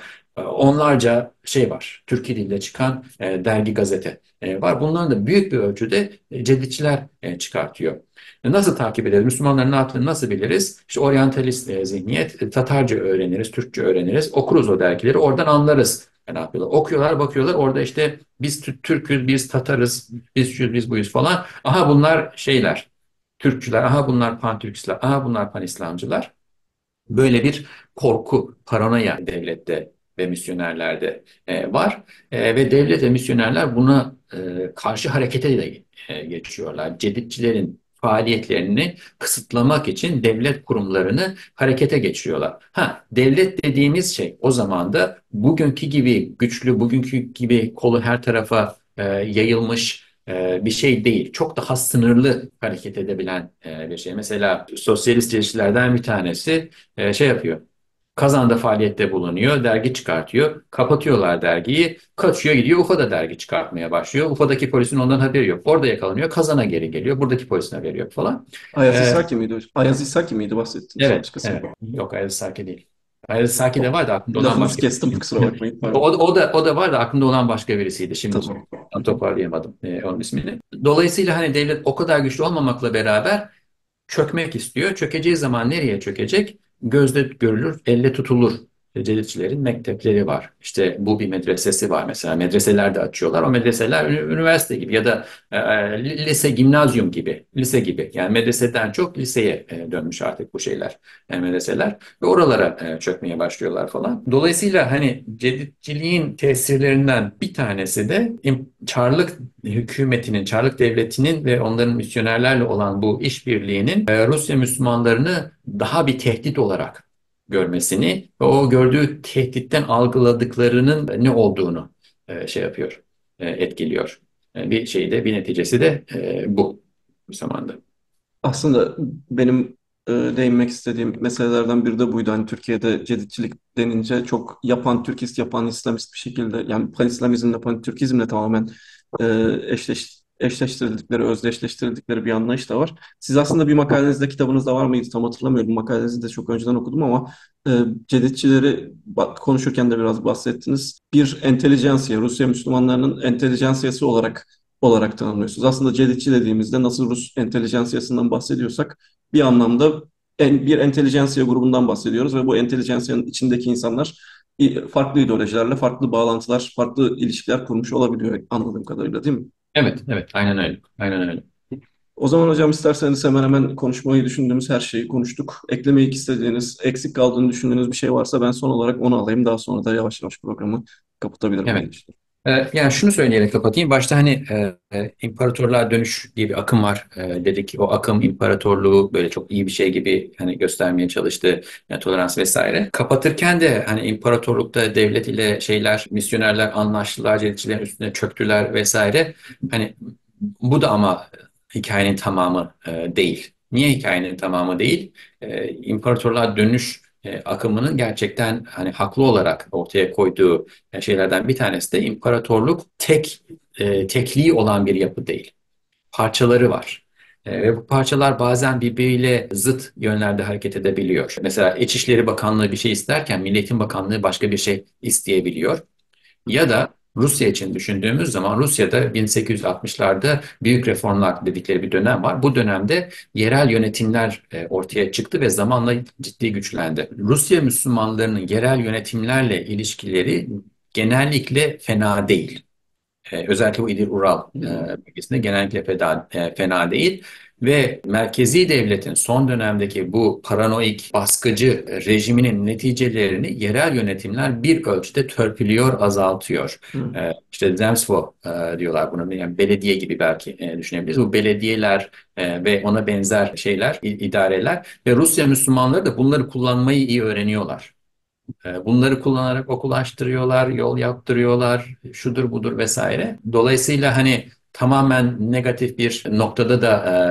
Onlarca şey var. Türkiye dilde çıkan dergi, gazete var. Bunların da büyük bir ölçüde ceditçiler çıkartıyor. Nasıl takip ederiz? Müslümanların ne yaptığını nasıl biliriz? İşte oryantalist zihniyet, Tatarca öğreniriz, Türkçe öğreniriz, okuruz o dergileri, oradan anlarız. Ne yapıyorlar? Okuyorlar, bakıyorlar. Orada işte biz Türk'üz, biz Tatarız, biz şuyuz, biz buyuz falan. Aha bunlar şeyler, Türkçüler, aha bunlar Pan-Türkistler, aha bunlar Pan-İslamcılar. Böyle bir korku, paranoya devlette ve misyonerlerde var. Ve devlet ve misyonerler buna karşı harekete de geçiyorlar. Ceditçilerin faaliyetlerini kısıtlamak için devlet kurumlarını harekete geçiriyorlar. Ha, devlet dediğimiz şey o zaman da bugünkü gibi güçlü, bugünkü gibi kolu her tarafa yayılmış bir şey değil. Çok daha sınırlı hareket edebilen bir şey. Mesela sosyalist ilişkilerden bir tanesi şey yapıyor. Kazan'da faaliyette bulunuyor, dergi çıkartıyor. Kapatıyorlar dergiyi, kaçıyor gidiyor Ufa'da dergi çıkartmaya başlıyor. Ufa'daki polisin ondan haberi yok. Orada yakalanıyor, Kazan'a geri geliyor. Buradaki polisin haberi yok falan. Ayaz Ee, İshaki miydi hocam? Ayaz İshaki miydi bahsettiğiniz evet, başkası? evet. Yok Ayaz Saki değil. Ayaz Saki de O, var da aklımda olan lafınızı başka kestim birisi. kusura bakmayın. O, Pardon. o da var da aklımda olan başka birisiydi. Şimdi Tamam. tam toparlayamadım onun ismini. Dolayısıyla hani devlet o kadar güçlü olmamakla beraber çökmek istiyor. Çökeceği zaman nereye çökecek? Gözde görülür, elle tutulur. Ceditçilerin mektepleri var. İşte bu bir medresesi var mesela. Medreseler de açıyorlar. O medreseler üniversite gibi ya da lise, gimnazyum gibi, lise gibi. Yani medreseden çok liseye dönmüş artık bu şeyler, medreseler. Ve oralara çökmeye başlıyorlar falan. Dolayısıyla hani ceditçiliğin tesirlerinden bir tanesi de Çarlık hükümetinin, Çarlık devletinin ve onların misyonerlerle olan bu işbirliğinin Rusya Müslümanlarını daha bir tehdit olarak görmesini ve o gördüğü tehditten algıladıklarının ne olduğunu şey yapıyor, etkiliyor. Bir şeyde, bir neticesi de bu zamanda. Aslında benim değinmek istediğim meselelerden biri de buydu. Hani Türkiye'de ceditçilik denince çok yapan Türkist, yapan İslamist bir şekilde yani pan-İslamizmle, pan-Türkizmle tamamen eşleştirildikleri, özdeşleştirildikleri bir anlayış da var. Siz aslında bir makalenizde, kitabınızda var mıydı tam hatırlamıyorum. Makalenizi de çok önceden okudum ama e, ceditçileri konuşurken de biraz bahsettiniz. Bir entelijansiye, Rusya Müslümanlarının entelijansiyası olarak tanımlıyorsunuz. Aslında ceditçi dediğimizde nasıl Rus entelijansiyasından bahsediyorsak bir anlamda bir entelijansiya grubundan bahsediyoruz ve bu entelijansiyanın içindeki insanlar farklı ideolojilerle, farklı bağlantılar, farklı ilişkiler kurmuş olabiliyor anladığım kadarıyla değil mi? Evet, evet, aynen öyle. Aynen öyle. O zaman hocam isterseniz hemen hemen konuşmayı düşündüğümüz her şeyi konuştuk. Eklemek istediğiniz, eksik kaldığını düşündüğünüz bir şey varsa ben son olarak onu alayım. Daha sonra da yavaş yavaş programı kapatabilirim diye Evet. düşünüyorum. Yani şunu söyleyerek kapatayım. Başta hani imparatorluğa dönüş diye bir akım var. Dedik o akım imparatorluğu böyle çok iyi bir şey gibi hani göstermeye çalıştı. Yani tolerans vesaire. Kapatırken de hani imparatorlukta devlet ile şeyler, misyonerler anlaştılar, elçilerin üstüne çöktüler vesaire. Hani bu da ama hikayenin tamamı değil. Niye hikayenin tamamı değil? İmparatorluğa dönüş akımının gerçekten hani haklı olarak ortaya koyduğu şeylerden bir tanesi de imparatorluk tekliği olan bir yapı değil. Parçaları var. Ve bu parçalar bazen birbiriyle zıt yönlerde hareket edebiliyor. Mesela İçişleri Bakanlığı bir şey isterken Milli Eğitim Bakanlığı başka bir şey isteyebiliyor. Ya da Rusya için düşündüğümüz zaman Rusya'da 1860'larda büyük reformlar dedikleri bir dönem var. Bu dönemde yerel yönetimler ortaya çıktı ve zamanla ciddi güçlendi. Rusya Müslümanlarının yerel yönetimlerle ilişkileri genellikle fena değil. Özellikle bu İdir-Ural Hmm. bölgesinde genellikle fena değil. Ve merkezi devletin son dönemdeki bu paranoik baskıcı rejiminin neticelerini yerel yönetimler bir ölçüde törpülüyor, azaltıyor. Hmm. İşte Zemstvo diyorlar bunu, yani belediye gibi belki düşünebiliriz. Bu belediyeler ve ona benzer şeyler, idareler ve Rusya Müslümanları da bunları kullanmayı iyi öğreniyorlar. Bunları kullanarak okul açtırıyorlar, yol yaptırıyorlar, şudur budur vesaire. Dolayısıyla hani tamamen negatif bir noktada da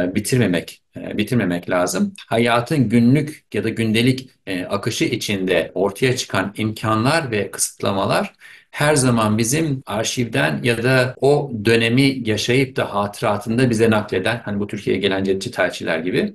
bitirmemek lazım. Hayatın günlük ya da gündelik akışı içinde ortaya çıkan imkanlar ve kısıtlamalar her zaman bizim arşivden ya da o dönemi yaşayıp da hatıratında bize nakleden, hani bu Türkiye'ye gelen Cebeci Taychiler gibi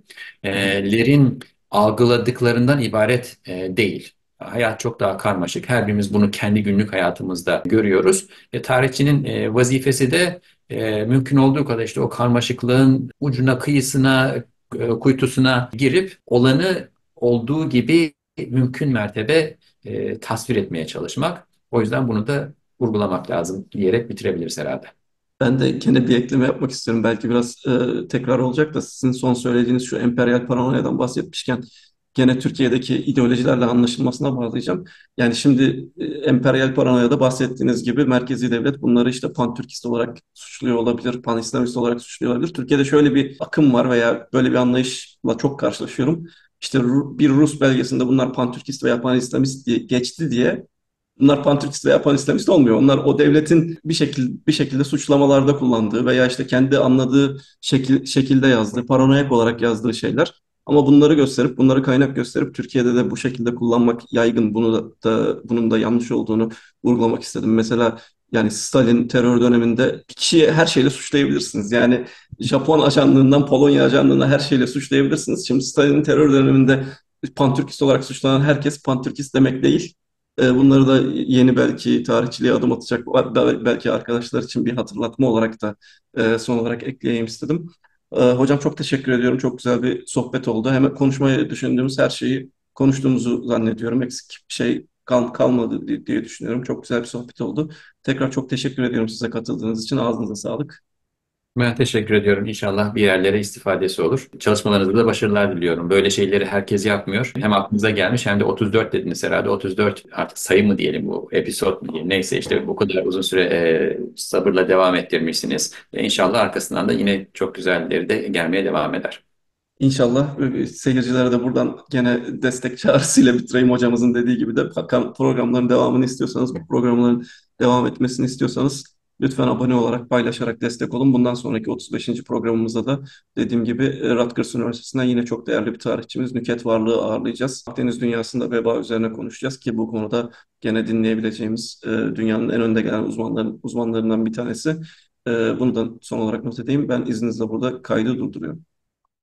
lerin algıladıklarından ibaret değil. Hayat çok daha karmaşık. Her birimiz bunu kendi günlük hayatımızda görüyoruz. Tarihçinin vazifesi de mümkün olduğu kadar işte o karmaşıklığın ucuna, kıyısına, kuytusuna girip olanı olduğu gibi mümkün mertebe tasvir etmeye çalışmak. O yüzden bunu da vurgulamak lazım diyerek bitirebiliriz herhalde. Ben de gene bir ekleme yapmak istiyorum. Belki biraz tekrar olacak da sizin son söylediğiniz şu emperyal paranoyadan bahsetmişken gene Türkiye'deki ideolojilerle anlaşılmasına bağlayacağım. Yani şimdi emperyal paranoyada bahsettiğiniz gibi merkezi devlet bunları işte pan-Türkist olarak suçluyor olabilir, pan-İslamist olarak suçluyor olabilir. Türkiye'de şöyle bir akım var veya böyle bir anlayışla çok karşılaşıyorum. İşte bir Rus belgesinde bunlar pan-Türkist veya pan-İslamist diye geçti diye bunlar pan-Türkist veya pan-İslamist olmuyor. Onlar o devletin bir şekilde suçlamalarda kullandığı veya işte kendi anladığı şekilde yazdığı, paranoyak olarak yazdığı şeyler. Ama bunları gösterip, bunları kaynak gösterip Türkiye'de de bu şekilde kullanmak yaygın. Bunun da yanlış olduğunu vurgulamak istedim. Mesela yani Stalin terör döneminde bir kişiyi her şeyle suçlayabilirsiniz. Yani Japon ajanlığından Polonya ajanlığına her şeyle suçlayabilirsiniz. Şimdi Stalin'in terör döneminde pan-Türkist olarak suçlanan herkes pan-Türkist demek değil. Bunları da yeni belki tarihçiliğe adım atacak belki arkadaşlar için bir hatırlatma olarak da son olarak ekleyeyim istedim. Hocam çok teşekkür ediyorum. Çok güzel bir sohbet oldu. Hemen konuşmayı düşündüğümüz her şeyi konuştuğumuzu zannediyorum. Eksik bir şey kalmadı diye düşünüyorum. Çok güzel bir sohbet oldu. Tekrar çok teşekkür ediyorum size katıldığınız için. Ağzınıza sağlık. Ben teşekkür ediyorum. İnşallah bir yerlere istifadesi olur. Çalışmalarınızda da başarılar diliyorum. Böyle şeyleri herkes yapmıyor. Hem aklınıza gelmiş hem de 34 dediniz herhalde. 34 artık sayı mı diyelim, bu episod mu diyelim. Neyse işte bu kadar uzun süre sabırla devam ettirmişsiniz. İnşallah arkasından da yine çok güzelleri de gelmeye devam eder. İnşallah seyircilere de buradan gene destek çağrısıyla bitireyim hocamızın dediği gibi de programların devamını istiyorsanız, bu programların devam etmesini istiyorsanız lütfen abone olarak, paylaşarak destek olun. Bundan sonraki 35. programımızda da dediğim gibi Rutgers Üniversitesi'nden yine çok değerli bir tarihçimiz Nükhet Varlık'ı ağırlayacağız. Akdeniz dünyasında veba üzerine konuşacağız ki bu konuda gene dinleyebileceğimiz dünyanın en önde gelen uzmanlarından bir tanesi. Bunu da son olarak not edeyim. Ben izninizle burada kaydı durduruyorum.